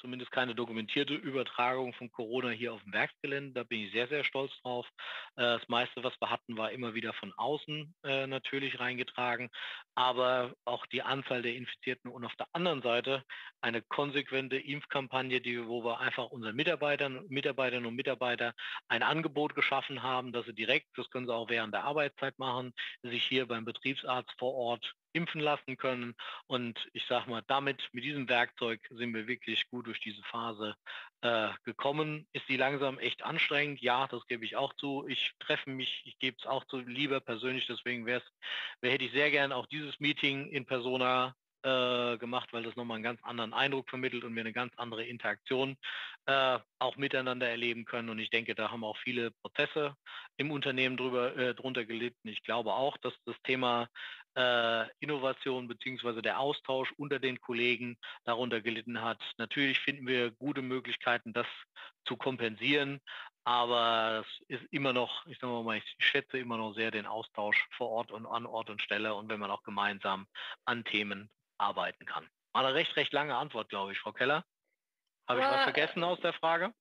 zumindest keine dokumentierte Übertragung von Corona hier auf dem Werksgelände. Da bin ich sehr, sehr stolz drauf. Äh, das meiste, was wir hatten, war immer wieder von außen äh, natürlich reingetragen. Aber auch die Anzahl der Infizierten und auf der anderen Seite eine konsequente Impfkampagne, die, wo wir einfach unseren Mitarbeitern, Mitarbeiterinnen und Mitarbeitern ein Angebot geschaffen haben, dass sie direkt, das können sie auch während der Arbeitszeit machen, sich hier beim Betriebsarzt vor Ort impfen lassen können. Und ich sage mal, damit, mit diesem Werkzeug sind wir wirklich gut durch diese Phase äh, gekommen. Ist die langsam echt anstrengend? Ja, das gebe ich auch zu. Ich treffe mich, ich gebe es auch zu, lieber persönlich, deswegen wäre es, wär, hätte ich sehr gern auch dieses Meeting in Persona äh, gemacht, weil das nochmal einen ganz anderen Eindruck vermittelt und wir eine ganz andere Interaktion äh, auch miteinander erleben können. Und ich denke, da haben auch viele Prozesse im Unternehmen drüber, äh, drunter gelitten. Ich glaube auch, dass das Thema äh, Innovation beziehungsweise der Austausch unter den Kollegen darunter gelitten hat. Natürlich finden wir gute Möglichkeiten, das zu kompensieren, aber es ist immer noch, ich sage mal, ich schätze immer noch sehr den Austausch vor Ort und an Ort und Stelle und wenn man auch gemeinsam an Themen arbeiten kann. War eine recht, recht lange Antwort, glaube ich, Frau Keller. Habe ich was vergessen aus der Frage?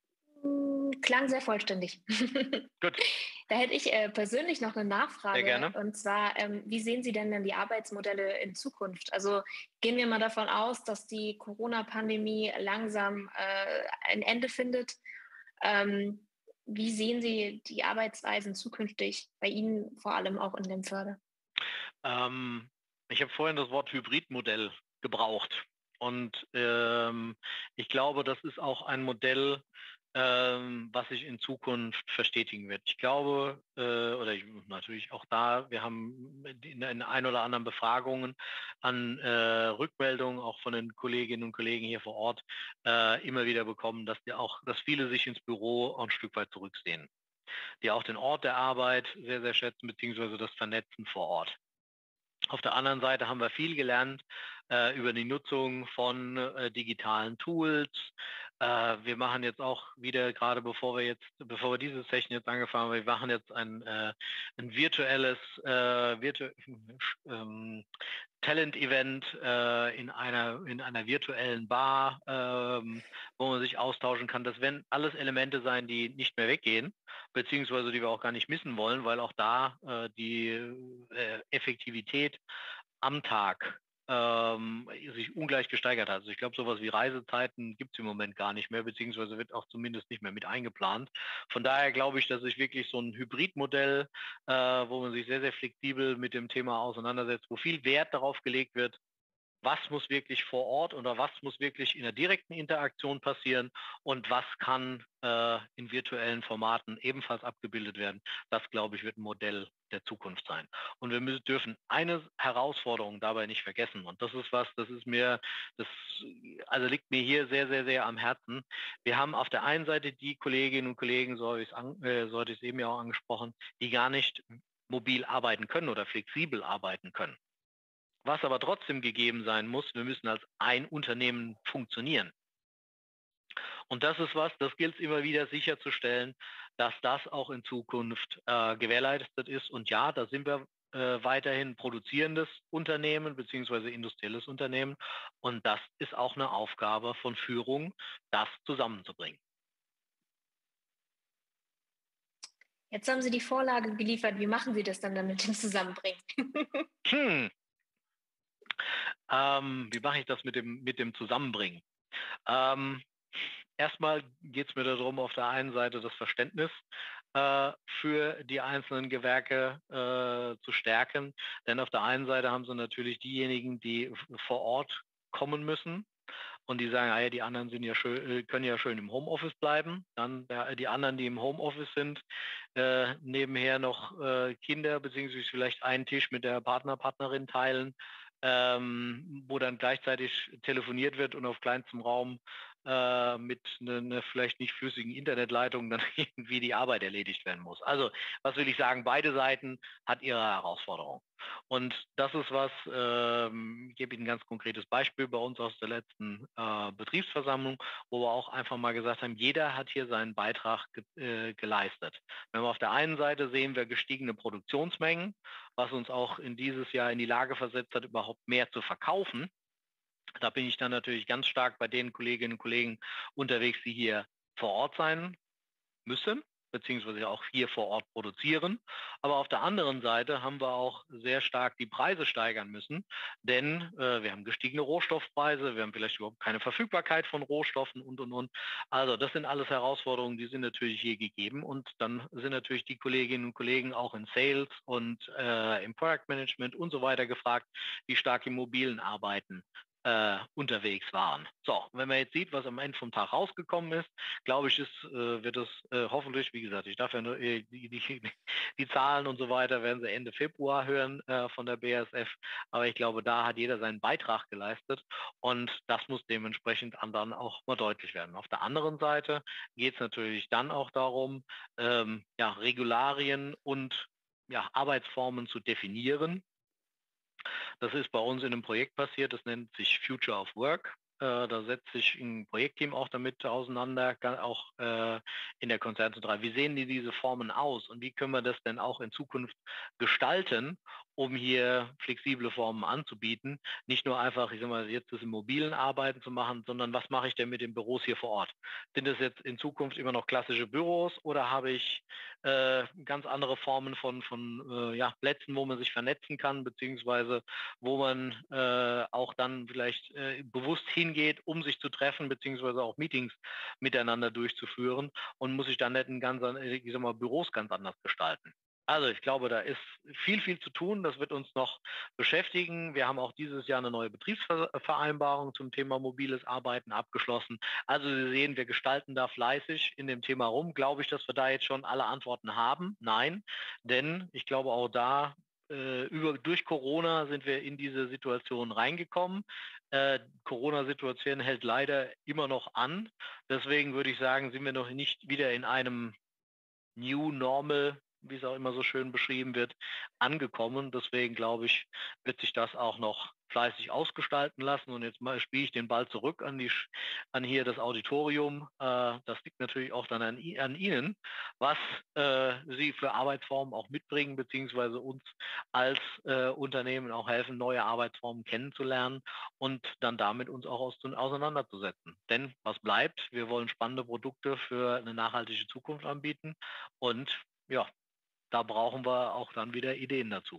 Klang sehr vollständig. Gut. Da hätte ich äh, persönlich noch eine Nachfrage. Sehr gerne. Und zwar, ähm, wie sehen Sie denn dann die Arbeitsmodelle in Zukunft? Also gehen wir mal davon aus, dass die Corona-Pandemie langsam äh, ein Ende findet. Ähm, wie sehen Sie die Arbeitsweisen zukünftig, bei Ihnen vor allem auch in dem Förder? Ähm, ich habe vorhin das Wort Hybridmodell gebraucht. Und ähm, ich glaube, das ist auch ein Modell, ähm, was sich in Zukunft verstetigen wird. Ich glaube, äh, oder ich, natürlich auch da, wir haben in, in ein oder anderen Befragungen an äh, Rückmeldungen auch von den Kolleginnen und Kollegen hier vor Ort äh, immer wieder bekommen, dass die auch, dass viele sich ins Büro auch ein Stück weit zurücksehen, die auch den Ort der Arbeit sehr, sehr schätzen, beziehungsweise das Vernetzen vor Ort. Auf der anderen Seite haben wir viel gelernt äh, über die Nutzung von äh, digitalen Tools. Äh, wir machen jetzt auch wieder, gerade bevor wir jetzt, bevor wir diese Session jetzt angefangen haben, wir machen jetzt ein, äh, ein virtuelles äh, virtu ähm, Talent-Event äh, in einer in einer virtuellen Bar, ähm, wo man sich austauschen kann. Das werden alles Elemente sein, die nicht mehr weggehen, beziehungsweise die wir auch gar nicht missen wollen, weil auch da äh, die äh, Effektivität am Tag ähm, sich ungleich gesteigert hat. Also ich glaube, sowas wie Reisezeiten gibt es im Moment gar nicht mehr, beziehungsweise wird auch zumindest nicht mehr mit eingeplant. Von daher glaube ich, dass sich wirklich so ein Hybridmodell, äh, wo man sich sehr, sehr flexibel mit dem Thema auseinandersetzt, wo viel Wert darauf gelegt wird, was muss wirklich vor Ort oder was muss wirklich in der direkten Interaktion passieren und was kann äh, in virtuellen Formaten ebenfalls abgebildet werden. Das, glaube ich, wird ein Modell der Zukunft sein. Und wir müssen, dürfen eine Herausforderung dabei nicht vergessen. Und das ist was, das ist mir, das also liegt mir hier sehr, sehr, sehr am Herzen. Wir haben auf der einen Seite die Kolleginnen und Kollegen, so habe ich es an, äh, so hatte ich es eben ja auch angesprochen, die gar nicht mobil arbeiten können oder flexibel arbeiten können. Was aber trotzdem gegeben sein muss, wir müssen als ein Unternehmen funktionieren. Und das ist was, das gilt es immer wieder sicherzustellen, dass das auch in Zukunft äh, gewährleistet ist. Und ja, da sind wir äh, weiterhin produzierendes Unternehmen beziehungsweise industrielles Unternehmen. Und das ist auch eine Aufgabe von Führung, das zusammenzubringen. Jetzt haben Sie die Vorlage geliefert. Wie machen Sie das dann, dann mit dem Zusammenbringen? hm. Ähm, wie mache ich das mit dem, mit dem Zusammenbringen? Ähm, erstmal geht es mir darum, auf der einen Seite das Verständnis äh, für die einzelnen Gewerke äh, zu stärken. Denn auf der einen Seite haben sie natürlich diejenigen, die vor Ort kommen müssen. Und die sagen, ah ja, die anderen sind ja schön, können ja schön im Homeoffice bleiben. Dann ja, die anderen, die im Homeoffice sind, äh, nebenher noch äh, Kinder beziehungsweise vielleicht einen Tisch mit der Partner, Partnerin teilen, ähm, wo dann gleichzeitig telefoniert wird und auf kleinstem Raum äh, mit einer ne vielleicht nicht flüssigen Internetleitung dann irgendwie die Arbeit erledigt werden muss. Also, was will ich sagen? Beide Seiten hat ihre Herausforderung. Und das ist was, ähm, ich gebe Ihnen ein ganz konkretes Beispiel bei uns aus der letzten äh, Betriebsversammlung, wo wir auch einfach mal gesagt haben, jeder hat hier seinen Beitrag ge äh, geleistet. Wenn wir auf der einen Seite sehen wir gestiegene Produktionsmengen, was uns auch in dieses Jahr in die Lage versetzt hat, überhaupt mehr zu verkaufen. Da bin ich dann natürlich ganz stark bei den Kolleginnen und Kollegen unterwegs, die hier vor Ort sein müssen, beziehungsweise auch hier vor Ort produzieren. Aber auf der anderen Seite haben wir auch sehr stark die Preise steigern müssen, denn äh, wir haben gestiegene Rohstoffpreise, wir haben vielleicht überhaupt keine Verfügbarkeit von Rohstoffen und, und, und. Also das sind alles Herausforderungen, die sind natürlich hier gegeben und dann sind natürlich die Kolleginnen und Kollegen auch in Sales und äh, im Product Management und so weiter gefragt, die stark im mobilen Arbeiten äh, unterwegs waren. So, wenn man jetzt sieht, was am Ende vom Tag rausgekommen ist, glaube ich, ist, äh, wird es äh, hoffentlich, wie gesagt, ich darf ja nur äh, die, die, die Zahlen und so weiter, werden Sie Ende Februar hören äh, von der B A S F. Aber ich glaube, da hat jeder seinen Beitrag geleistet und das muss dementsprechend anderen auch mal deutlich werden. Auf der anderen Seite geht es natürlich dann auch darum, ähm, ja, Regularien und ja, Arbeitsformen zu definieren. Das ist bei uns in einem Projekt passiert, das nennt sich Future of Work. Äh, da setzt sich ein Projektteam auch damit auseinander, auch äh, in der Konzernzentrale. Wie sehen die diese Formen aus und wie können wir das denn auch in Zukunft gestalten, um hier flexible Formen anzubieten? Nicht nur einfach, ich sag mal, jetzt das im mobilen Arbeiten zu machen, sondern was mache ich denn mit den Büros hier vor Ort? Sind es jetzt in Zukunft immer noch klassische Büros oder habe ich äh, ganz andere Formen von, von äh, ja, Plätzen, wo man sich vernetzen kann, beziehungsweise wo man äh, auch dann vielleicht äh, bewusst hingeht, um sich zu treffen, beziehungsweise auch Meetings miteinander durchzuführen und muss sich dann nicht in ganz, ich sag mal, Büros ganz anders gestalten. Also ich glaube, da ist viel, viel zu tun. Das wird uns noch beschäftigen. Wir haben auch dieses Jahr eine neue Betriebsvereinbarung zum Thema mobiles Arbeiten abgeschlossen. Also Sie sehen, wir gestalten da fleißig in dem Thema rum. Glaube ich, dass wir da jetzt schon alle Antworten haben? Nein, denn ich glaube auch da, äh, über, durch Corona sind wir in diese Situation reingekommen. Äh, Corona-Situation hält leider immer noch an. Deswegen würde ich sagen, sind wir noch nicht wieder in einem New Normal, wie es auch immer so schön beschrieben wird, angekommen. Deswegen glaube ich, wird sich das auch noch fleißig ausgestalten lassen. Und jetzt mal spiele ich den Ball zurück an die an hier das Auditorium. Äh, das liegt natürlich auch dann an, an Ihnen, was äh, Sie für Arbeitsformen auch mitbringen, beziehungsweise uns als äh, Unternehmen auch helfen, neue Arbeitsformen kennenzulernen und dann damit uns auch aus, auseinanderzusetzen. Denn was bleibt? Wir wollen spannende Produkte für eine nachhaltige Zukunft anbieten. Und ja, da brauchen wir auch dann wieder Ideen dazu.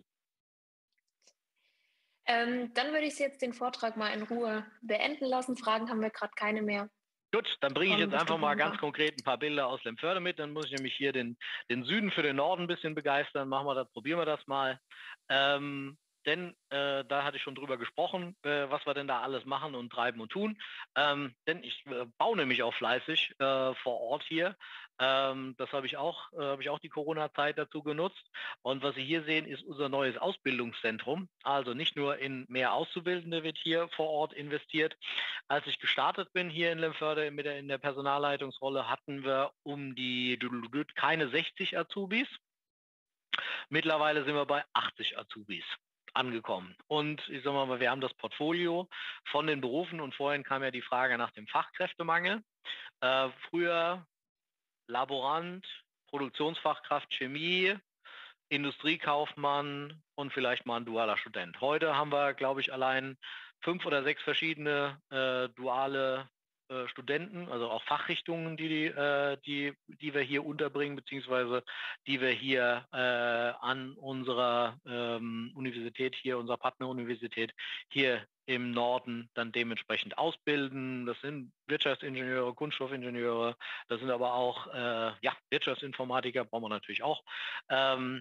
Ähm, dann würde ich jetzt den Vortrag mal in Ruhe beenden lassen. Fragen haben wir gerade keine mehr. Gut, dann bringe ich jetzt einfach mal ganz konkret ein paar Bilder aus Lemförde mit. Dann muss ich nämlich hier den, den Süden für den Norden ein bisschen begeistern. Machen wir das, probieren wir das mal. Ähm, denn äh, da hatte ich schon drüber gesprochen, äh, was wir denn da alles machen und treiben und tun. Ähm, denn ich äh, baue nämlich auch fleißig äh, vor Ort hier. Ähm, das habe ich auch, äh, habe ich auch die Corona-Zeit dazu genutzt. Und was Sie hier sehen, ist unser neues Ausbildungszentrum. Also nicht nur in mehr Auszubildende wird hier vor Ort investiert. Als ich gestartet bin hier in Lemförde mit der, in der Personalleitungsrolle, hatten wir um die keine sechzig Azubis. Mittlerweile sind wir bei achtzig Azubis angekommen. Und ich sag mal, wir haben das Portfolio von den Berufen und vorhin kam ja die Frage nach dem Fachkräftemangel. Äh, früher Laborant, Produktionsfachkraft Chemie, Industriekaufmann und vielleicht mal ein dualer Student. Heute haben wir, glaube ich, allein fünf oder sechs verschiedene äh, duale äh, Studenten, also auch Fachrichtungen, die, äh, die, die wir hier unterbringen, beziehungsweise die wir hier äh, an unserer ähm, Universität, hier unserer Partneruniversität hier im Norden dann dementsprechend ausbilden. Das sind Wirtschaftsingenieure, Kunststoffingenieure, das sind aber auch äh, ja, Wirtschaftsinformatiker, brauchen wir natürlich auch. Ähm,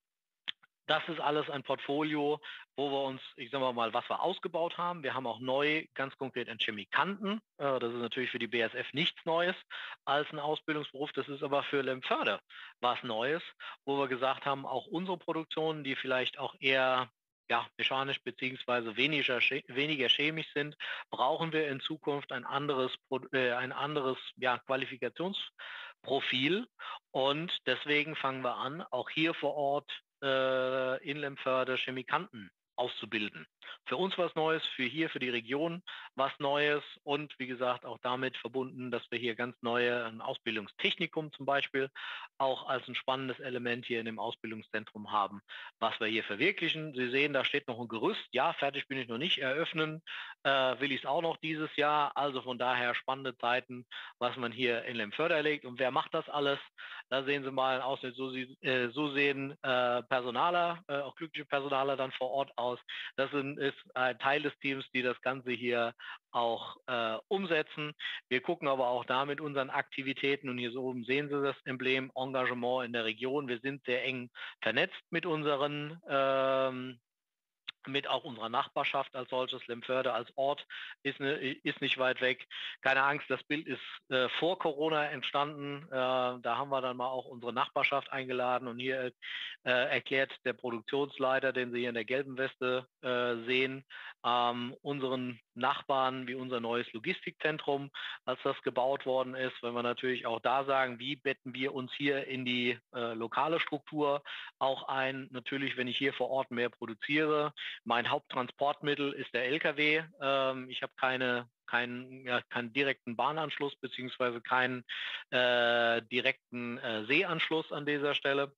das ist alles ein Portfolio, wo wir uns, ich sage mal, was wir ausgebaut haben. Wir haben auch neu, ganz konkret einen Chemikanten. Äh, das ist natürlich für die B A S F nichts Neues als ein Ausbildungsberuf. Das ist aber für Lemförde was Neues, wo wir gesagt haben, auch unsere Produktionen, die vielleicht auch eher ja, mechanisch beziehungsweise weniger, weniger chemisch sind, brauchen wir in Zukunft ein anderes, äh, ein anderes ja, Qualifikationsprofil. Und deswegen fangen wir an, auch hier vor Ort äh, in Lemförde Chemikanten auszubilden. Für uns was Neues, für hier, für die Region was Neues und wie gesagt auch damit verbunden, dass wir hier ganz neue, ein Ausbildungstechnikum zum Beispiel, auch als ein spannendes Element hier in dem Ausbildungszentrum haben, was wir hier verwirklichen. Sie sehen, da steht noch ein Gerüst. Ja, fertig bin ich noch nicht. Eröffnen äh, will ich es auch noch dieses Jahr. Also von daher spannende Zeiten, was man hier in Lemförde erlegt. Und wer macht das alles? Da sehen Sie mal einen Ausschnitt. So, äh, so sehen äh, Personaler, äh, auch glückliche Personaler dann vor Ort aus. Das sind, ist ein Teil des Teams, die das Ganze hier auch äh, umsetzen. Wir gucken aber auch da mit unseren Aktivitäten und hier so oben sehen Sie das Emblem Engagement in der Region. Wir sind sehr eng vernetzt mit unseren ähm, mit auch unserer Nachbarschaft als solches. Lemförde als Ort ist, ne, ist nicht weit weg. Keine Angst, das Bild ist äh, vor Corona entstanden. Äh, da haben wir dann mal auch unsere Nachbarschaft eingeladen und hier äh, erklärt der Produktionsleiter, den Sie hier in der gelben Weste äh, sehen, ähm, unseren Nachbarn, wie unser neues Logistikzentrum, als das gebaut worden ist, wenn wir natürlich auch da sagen, wie betten wir uns hier in die äh, lokale Struktur auch ein. Natürlich, wenn ich hier vor Ort mehr produziere, mein Haupttransportmittel ist der L K W. Ähm, ich habe keine, keinen, ja, keinen direkten Bahnanschluss beziehungsweise keinen äh, direkten äh, Seeanschluss an dieser Stelle.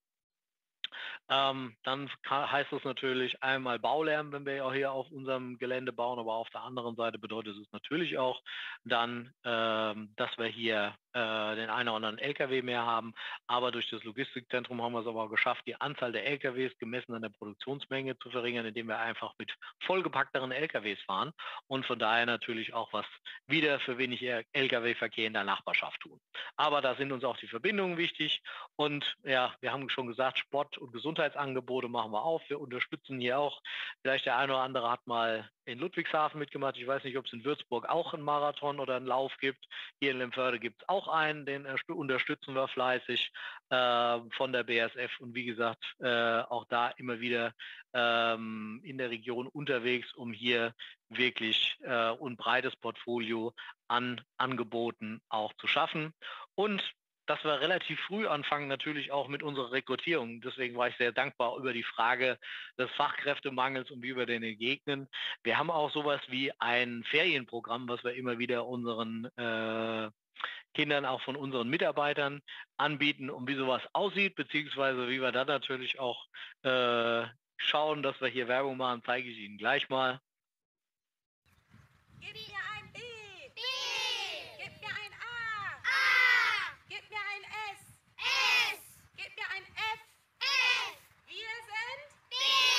Ähm, dann heißt es natürlich einmal Baulärm, wenn wir auch hier auf unserem Gelände bauen, aber auf der anderen Seite bedeutet es natürlich auch dann, ähm, dass wir hier äh, den einen oder anderen L K W mehr haben. Aber durch das Logistikzentrum haben wir es aber auch geschafft, die Anzahl der L K Ws gemessen an der Produktionsmenge zu verringern, indem wir einfach mit vollgepackteren L K Ws fahren und von daher natürlich auch was wieder für weniger L K W-Verkehr in der Nachbarschaft tun. Aber da sind uns auch die Verbindungen wichtig und ja, wir haben schon gesagt, Sport- und Gesundheitsangebote machen wir auf. Wir unterstützen hier auch, vielleicht der eine oder andere hat mal in Ludwigshafen mitgemacht. Ich weiß nicht, ob es in Würzburg auch einen Marathon oder einen Lauf gibt. Hier in Lemförde gibt es auch einen, den unterstützen wir fleißig äh, von der B A S F und wie gesagt, äh, auch da immer wieder ähm, in der Region unterwegs, um hier wirklich äh, ein breites Portfolio an Angeboten auch zu schaffen. Und dass wir relativ früh anfangen, natürlich auch mit unserer Rekrutierung. Deswegen war ich sehr dankbar über die Frage des Fachkräftemangels und wie wir den entgegnen. Wir haben auch sowas wie ein Ferienprogramm, was wir immer wieder unseren äh, Kindern, auch von unseren Mitarbeitern anbieten, um wie sowas aussieht, beziehungsweise wie wir dann natürlich auch äh, schauen, dass wir hier Werbung machen, zeige ich Ihnen gleich mal. Gib mir ein B. B. Gib mir ein A. A. Gib mir ein S. S. Gib mir ein F. F. Wir sind B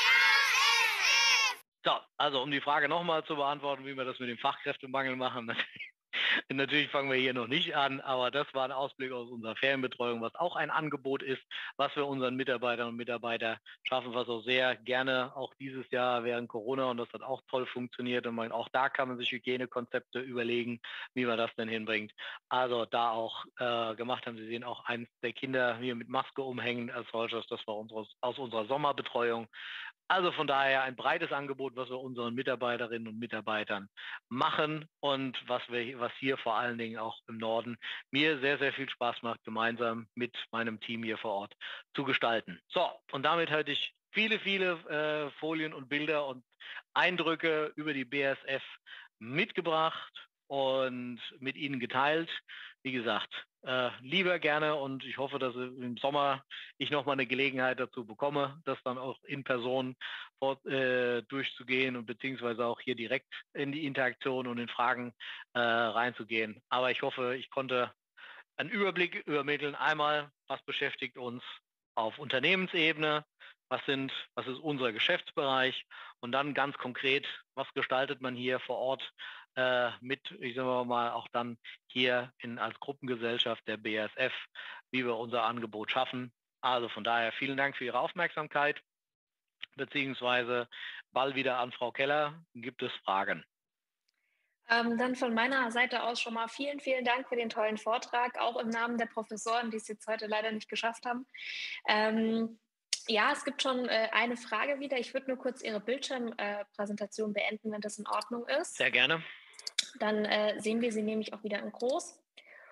A S F. So, also um die Frage nochmal zu beantworten, wie wir das mit dem Fachkräftemangel machen. Natürlich fangen wir hier noch nicht an, aber das war ein Ausblick aus unserer Ferienbetreuung, was auch ein Angebot ist, was wir unseren Mitarbeiterinnen und Mitarbeitern schaffen, was auch sehr gerne auch dieses Jahr während Corona, und das hat auch toll funktioniert, und man, auch da kann man sich Hygienekonzepte überlegen, wie man das denn hinbringt. Also da auch äh, gemacht haben, Sie sehen auch eins der Kinder hier mit Maske umhängen als solches, das war unseres, aus unserer Sommerbetreuung. Also von daher ein breites Angebot, was wir unseren Mitarbeiterinnen und Mitarbeitern machen und was wir, was hier vor allen Dingen auch im Norden mir sehr, sehr viel Spaß macht, gemeinsam mit meinem Team hier vor Ort zu gestalten. So, und damit hatte ich viele, viele äh, Folien und Bilder und Eindrücke über die B A S F mitgebracht und mit Ihnen geteilt. Wie gesagt, äh, lieber gerne, und ich hoffe, dass im Sommer ich nochmal eine Gelegenheit dazu bekomme, das dann auch in Person fort, äh, durchzugehen und beziehungsweise auch hier direkt in die Interaktion und in Fragen äh, reinzugehen. Aber ich hoffe, ich konnte einen Überblick übermitteln. Einmal, was beschäftigt uns auf Unternehmensebene, was sind, was ist unser Geschäftsbereich, und dann ganz konkret, was gestaltet man hier vor Ort äh, mit, ich sage mal, auch dann hier in, als Gruppengesellschaft der B A S F, wie wir unser Angebot schaffen. Also von daher vielen Dank für Ihre Aufmerksamkeit, beziehungsweise Ball wieder an Frau Keller. Gibt es Fragen? Ähm, dann von meiner Seite aus schon mal vielen, vielen Dank für den tollen Vortrag, auch im Namen der Professoren, die es jetzt heute leider nicht geschafft haben. Ähm, ja, es gibt schon äh, eine Frage wieder. Ich würde nur kurz Ihre Bildschirmpräsentation äh, beenden, wenn das in Ordnung ist. Sehr gerne. Dann äh, sehen wir sie nämlich auch wieder in groß.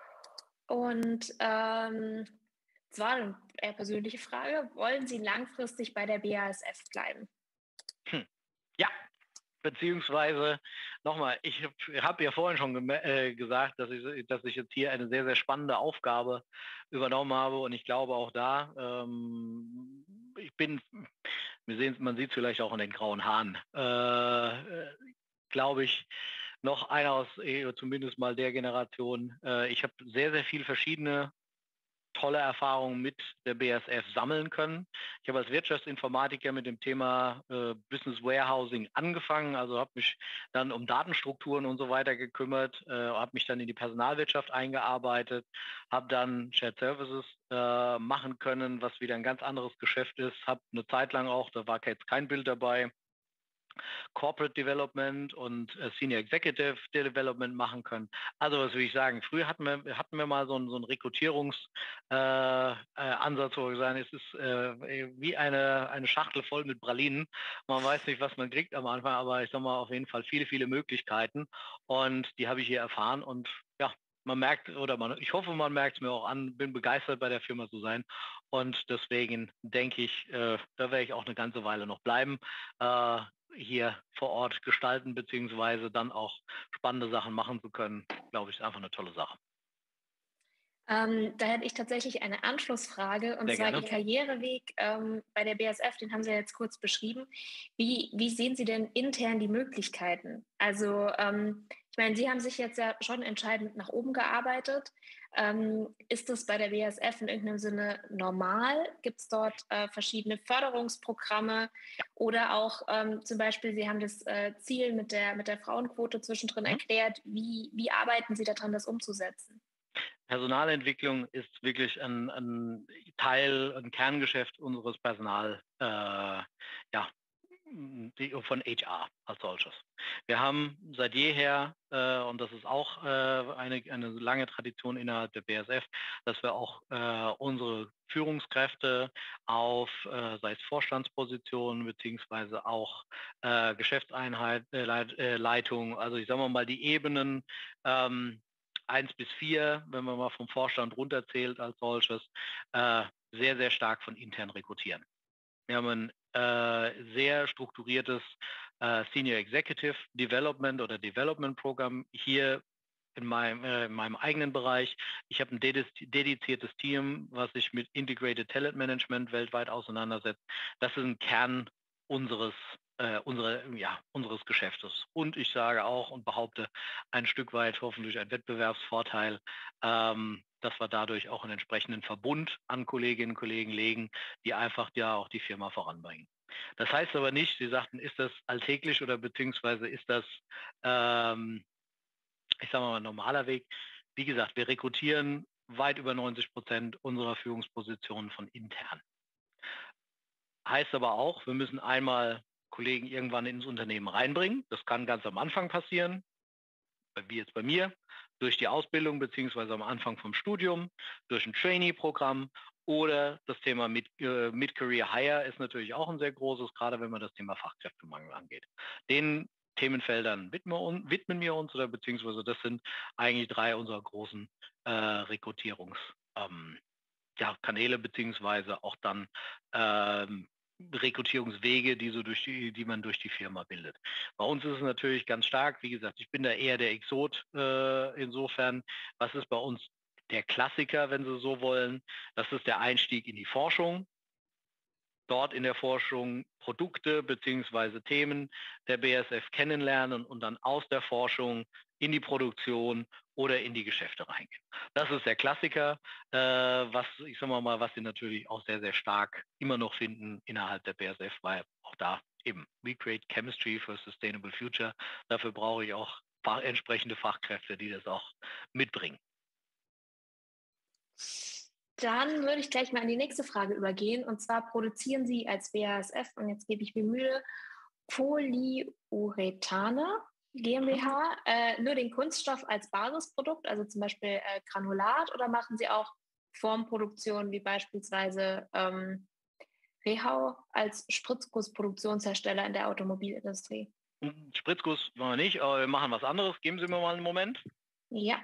Und ähm, zwar eine eher persönliche Frage: Wollen Sie langfristig bei der B A S F bleiben? Hm. Ja, beziehungsweise nochmal, ich habe hab ja vorhin schon äh, gesagt, dass ich, dass ich jetzt hier eine sehr, sehr spannende Aufgabe übernommen habe und ich glaube auch da, ähm, ich bin, wir sehen, man sieht es vielleicht auch an den grauen Haaren, äh, glaube ich, noch einer aus eh, zumindest mal der Generation. Äh, ich habe sehr, sehr viel verschiedene tolle Erfahrungen mit der B A S F sammeln können. Ich habe als Wirtschaftsinformatiker mit dem Thema äh, Business Warehousing angefangen, also habe mich dann um Datenstrukturen und so weiter gekümmert, äh, habe mich dann in die Personalwirtschaft eingearbeitet, habe dann Shared Services äh, machen können, was wieder ein ganz anderes Geschäft ist, habe eine Zeit lang auch, da war jetzt kein Bild dabei, Corporate Development und äh, Senior Executive Development machen können. Also was will ich sagen, früher hatten wir, hatten wir mal so einen, so einen Rekrutierungsansatz, äh, äh, Ansatz, wo wir sagen, es ist äh, wie eine, eine Schachtel voll mit Pralinen. Man weiß nicht, was man kriegt am Anfang, aber ich sag mal auf jeden Fall viele, viele Möglichkeiten und die habe ich hier erfahren und ja, man merkt, oder man, ich hoffe, man merkt es mir auch an, bin begeistert bei der Firma zu sein und deswegen denke ich, äh, da werde ich auch eine ganze Weile noch bleiben. Äh, hier vor Ort gestalten, beziehungsweise dann auch spannende Sachen machen zu können, glaube ich, ist einfach eine tolle Sache. Ähm, da hätte ich tatsächlich eine Anschlussfrrage, und Sehr zwar gerne. Ihr Karriereweg ähm, bei der B A S F, den haben Sie ja jetzt kurz beschrieben. Wie, wie sehen Sie denn intern die Möglichkeiten? Also ähm, ich meine, Sie haben sich jetzt ja schon entscheidend nach oben gearbeitet. Ähm, ist das bei der B A S F in irgendeinem Sinne normal? Gibt es dort äh, verschiedene Förderungsprogramme oder auch ähm, zum Beispiel, Sie haben das äh, Ziel mit der, mit der Frauenquote zwischendrin Mhm. erklärt. Wie, wie arbeiten Sie daran, das umzusetzen? Personalentwicklung ist wirklich ein, ein Teil, ein Kerngeschäft unseres Personal, äh, ja, die, von H R als solches. Wir haben seit jeher, äh, und das ist auch äh, eine, eine lange Tradition innerhalb der B A S F, dass wir auch äh, unsere Führungskräfte auf, äh, sei es Vorstandspositionen beziehungsweise auch äh, Geschäftseinheit, äh, Leit, äh, Leitung, also ich sage mal die Ebenen, ähm, eins bis vier, wenn man mal vom Vorstand runterzählt als solches, äh, sehr, sehr stark von intern rekrutieren. Wir haben ein äh, sehr strukturiertes äh, Senior Executive Development oder Development Programm hier in meinem, äh, in meinem eigenen Bereich. Ich habe ein dediziertes Team, was sich mit Integrated Talent Management weltweit auseinandersetzt. Das ist ein Kern unseres, äh, unsere, ja, unseres Geschäftes. Und ich sage auch und behaupte ein Stück weit hoffentlich ein Wettbewerbsvorteil, ähm, dass wir dadurch auch einen entsprechenden Verbund an Kolleginnen und Kollegen legen, die einfach ja auch die Firma voranbringen. Das heißt aber nicht, Sie sagten, ist das alltäglich oder beziehungsweise ist das, ähm, ich sage mal, ein normaler Weg. Wie gesagt, wir rekrutieren weit über neunzig Prozent unserer Führungspositionen von intern. Heißt aber auch, wir müssen einmal Kollegen irgendwann ins Unternehmen reinbringen. Das kann ganz am Anfang passieren, wie jetzt bei mir, durch die Ausbildung beziehungsweise am Anfang vom Studium, durch ein Trainee-Programm oder das Thema Mid, äh, Mid-Career Hire ist natürlich auch ein sehr großes, gerade wenn man das Thema Fachkräftemangel angeht. Den Themenfeldern widmen, widmen wir uns oder beziehungsweise das sind eigentlich drei unserer großen äh, Rekrutierungs- ähm, ja, Kanäle beziehungsweise auch dann ähm, Rekrutierungswege, die so durch die, die man durch die Firma bildet. Bei uns ist es natürlich ganz stark, wie gesagt, ich bin da eher der Exot äh, insofern. Was ist bei uns der Klassiker, wenn Sie so wollen? Das ist der Einstieg in die Forschung. Dort in der Forschung Produkte beziehungsweise Themen der B A S F kennenlernen und dann aus der Forschung in die Produktion oder in die Geschäfte reingehen. Das ist der Klassiker, äh, was ich sage mal, was Sie natürlich auch sehr, sehr stark immer noch finden innerhalb der B A S F, weil auch da eben We Create Chemistry for a Sustainable Future. Dafür brauche ich auch fach, entsprechende Fachkräfte, die das auch mitbringen. Dann würde ich gleich mal an die nächste Frage übergehen. Und zwar produzieren Sie als B A S F, und jetzt gebe ich mir Mühe, Polyurethane GmbH, äh, nur den Kunststoff als Basisprodukt, also zum Beispiel äh, Granulat, oder machen Sie auch Formproduktion wie beispielsweise ähm, Rehau als Spritzgussproduktionshersteller in der Automobilindustrie? Spritzguss machen wir nicht, aber wir machen was anderes. Geben Sie mir mal einen Moment. Ja.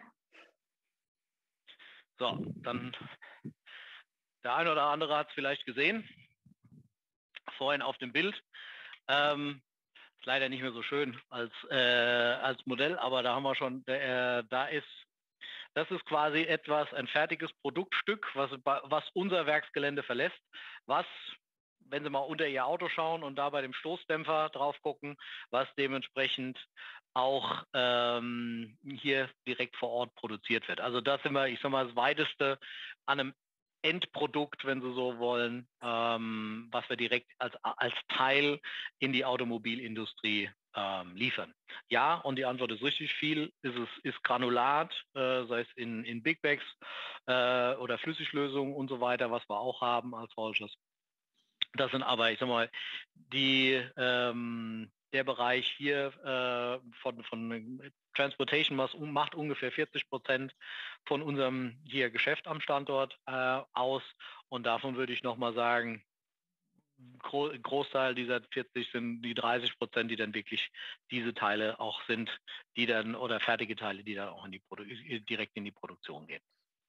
So, dann der eine oder andere hat es vielleicht gesehen, vorhin auf dem Bild. Ähm, leider nicht mehr so schön als, äh, als Modell, aber da haben wir schon, äh, da ist, das ist quasi etwas, ein fertiges Produktstück, was, was unser Werksgelände verlässt, was, wenn Sie mal unter Ihr Auto schauen und da bei dem Stoßdämpfer drauf gucken, was dementsprechend auch ähm, hier direkt vor Ort produziert wird. Also das sind wir, ich sag mal, das weiteste an einem Endprodukt, wenn Sie so wollen, ähm, was wir direkt als, als Teil in die Automobilindustrie ähm, liefern. Ja, und die Antwort ist richtig viel. Ist es ist Granulat, äh, sei es in, in Big Bags äh, oder Flüssiglösungen und so weiter, was wir auch haben als Rolschers. Das sind aber, ich sag mal, die, ähm, der Bereich hier äh, von, von Transportation macht ungefähr vierzig Prozent von unserem hier Geschäft am Standort äh, aus. Und davon würde ich nochmal sagen, Gro Großteil dieser vierzig sind die dreißig Prozent, die dann wirklich diese Teile auch sind, die dann, oder fertige Teile, die dann auch in die Produ direkt in die Produktion gehen.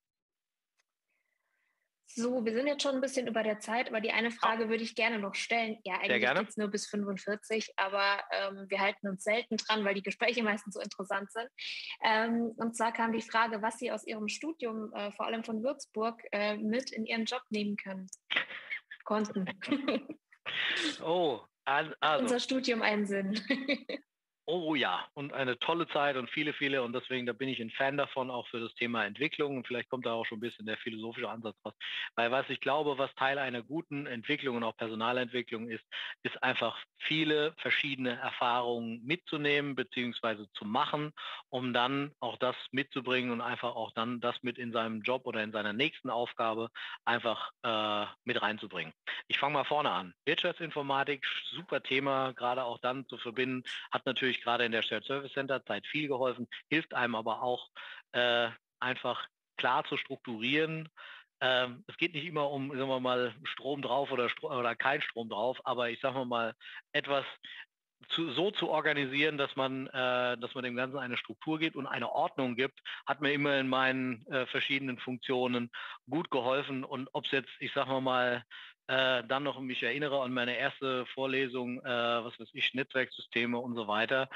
So, wir sind jetzt schon ein bisschen über der Zeit, aber die eine Frage würde ich gerne noch stellen. Ja, eigentlich geht es nur bis fünfundvierzig, aber ähm, wir halten uns selten dran, weil die Gespräche meistens so interessant sind. Ähm, und zwar kam die Frage, was Sie aus Ihrem Studium, äh, vor allem von Würzburg, äh, mit in Ihren Job nehmen können, konnten. Oh, also. Unser Studium einen Sinn. Oh ja, und eine tolle Zeit und viele, viele, und deswegen, da bin ich ein Fan davon, auch für das Thema Entwicklung, und vielleicht kommt da auch schon ein bisschen der philosophische Ansatz raus. Weil was ich glaube, was Teil einer guten Entwicklung und auch Personalentwicklung ist, ist einfach viele verschiedene Erfahrungen mitzunehmen beziehungsweise zu machen, um dann auch das mitzubringen und einfach auch dann das mit in seinem Job oder in seiner nächsten Aufgabe einfach äh, mit reinzubringen. Ich fange mal vorne an. Wirtschaftsinformatik, super Thema, gerade auch dann zu verbinden, hat natürlich gerade in der Shared Service Center Zeit viel geholfen, hilft einem aber auch äh, einfach klar zu strukturieren. Ähm, es geht nicht immer um, sagen wir mal, Strom drauf oder, Stro oder kein Strom drauf, aber ich sage mal, etwas zu, so zu organisieren, dass man, äh, dass man dem Ganzen eine Struktur gibt und eine Ordnung gibt, hat mir immer in meinen äh, verschiedenen Funktionen gut geholfen. Und ob es jetzt, ich sage mal, äh, dann noch mich erinnere an meine erste Vorlesung, äh, was weiß ich, Netzwerksysteme und so weiter.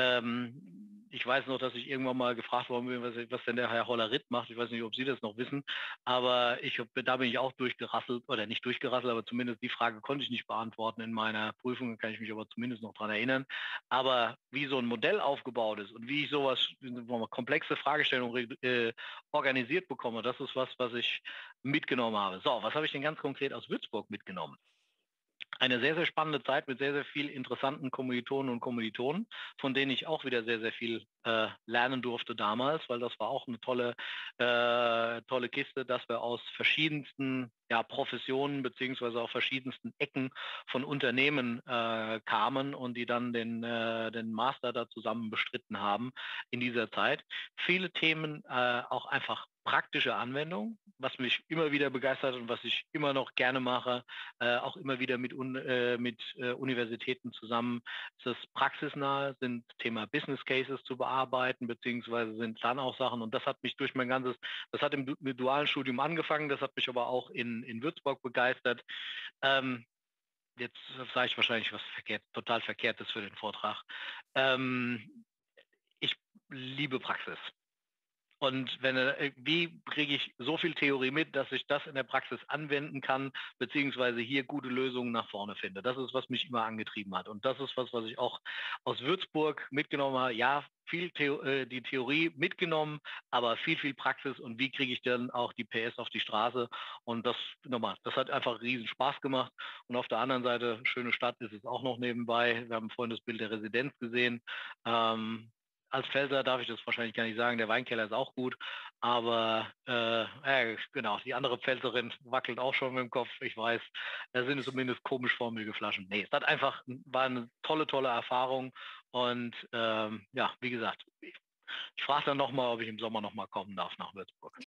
Ähm, ich weiß noch, dass ich irgendwann mal gefragt worden bin, was, was denn der Herr Hollerit macht. Ich weiß nicht, ob Sie das noch wissen, aber ich, da bin ich auch durchgerasselt, oder nicht durchgerasselt, aber zumindest die Frage konnte ich nicht beantworten in meiner Prüfung, da kann ich mich aber zumindest noch dran erinnern. Aber wie so ein Modell aufgebaut ist und wie ich sowas, komplexe Fragestellungen äh, organisiert bekomme, das ist was, was ich mitgenommen habe. So, was habe ich denn ganz konkret aus Würzburg mitgenommen? Eine sehr, sehr spannende Zeit mit sehr, sehr viel interessanten Kommilitonen und Kommilitonen, von denen ich auch wieder sehr, sehr viel äh, lernen durfte damals, weil das war auch eine tolle, äh, tolle Kiste, dass wir aus verschiedensten ja, Professionen beziehungsweise auch verschiedensten Ecken von Unternehmen äh, kamen und die dann den, äh, den Master da zusammen bestritten haben in dieser Zeit. Viele Themen äh, auch einfach praktische Anwendung, was mich immer wieder begeistert und was ich immer noch gerne mache, äh, auch immer wieder mit, un, äh, mit äh, Universitäten zusammen. Es ist praxisnah, sind Thema Business Cases zu bearbeiten, beziehungsweise sind dann auch Sachen, und das hat mich durch mein ganzes, das hat im, im dualen Studium angefangen, das hat mich aber auch in, in Würzburg begeistert. Ähm, jetzt sage ich wahrscheinlich was verkehrt, total Verkehrtes für den Vortrag. Ähm, ich liebe Praxis. Und wenn, wie kriege ich so viel Theorie mit, dass ich das in der Praxis anwenden kann, beziehungsweise hier gute Lösungen nach vorne finde? Das ist, was mich immer angetrieben hat. Und das ist was, was ich auch aus Würzburg mitgenommen habe. Ja, viel Theo äh, die Theorie mitgenommen, aber viel, viel Praxis. Und wie kriege ich dann auch die P S auf die Straße? Und das, nochmal, das hat einfach riesen Spaß gemacht. Und auf der anderen Seite, schöne Stadt ist es auch noch nebenbei. Wir haben vorhin das Bild der Residenz gesehen. Ähm, Als Pfälzer darf ich das wahrscheinlich gar nicht sagen, der Weinkeller ist auch gut, aber äh, äh, genau, die andere Pfälzerin wackelt auch schon mit dem Kopf, ich weiß, da sind zumindest komisch formige Flaschen. Nee, es hat einfach, war eine tolle, tolle Erfahrung und ähm, ja, wie gesagt, ich, ich frage dann nochmal, ob ich im Sommer nochmal kommen darf nach Würzburg.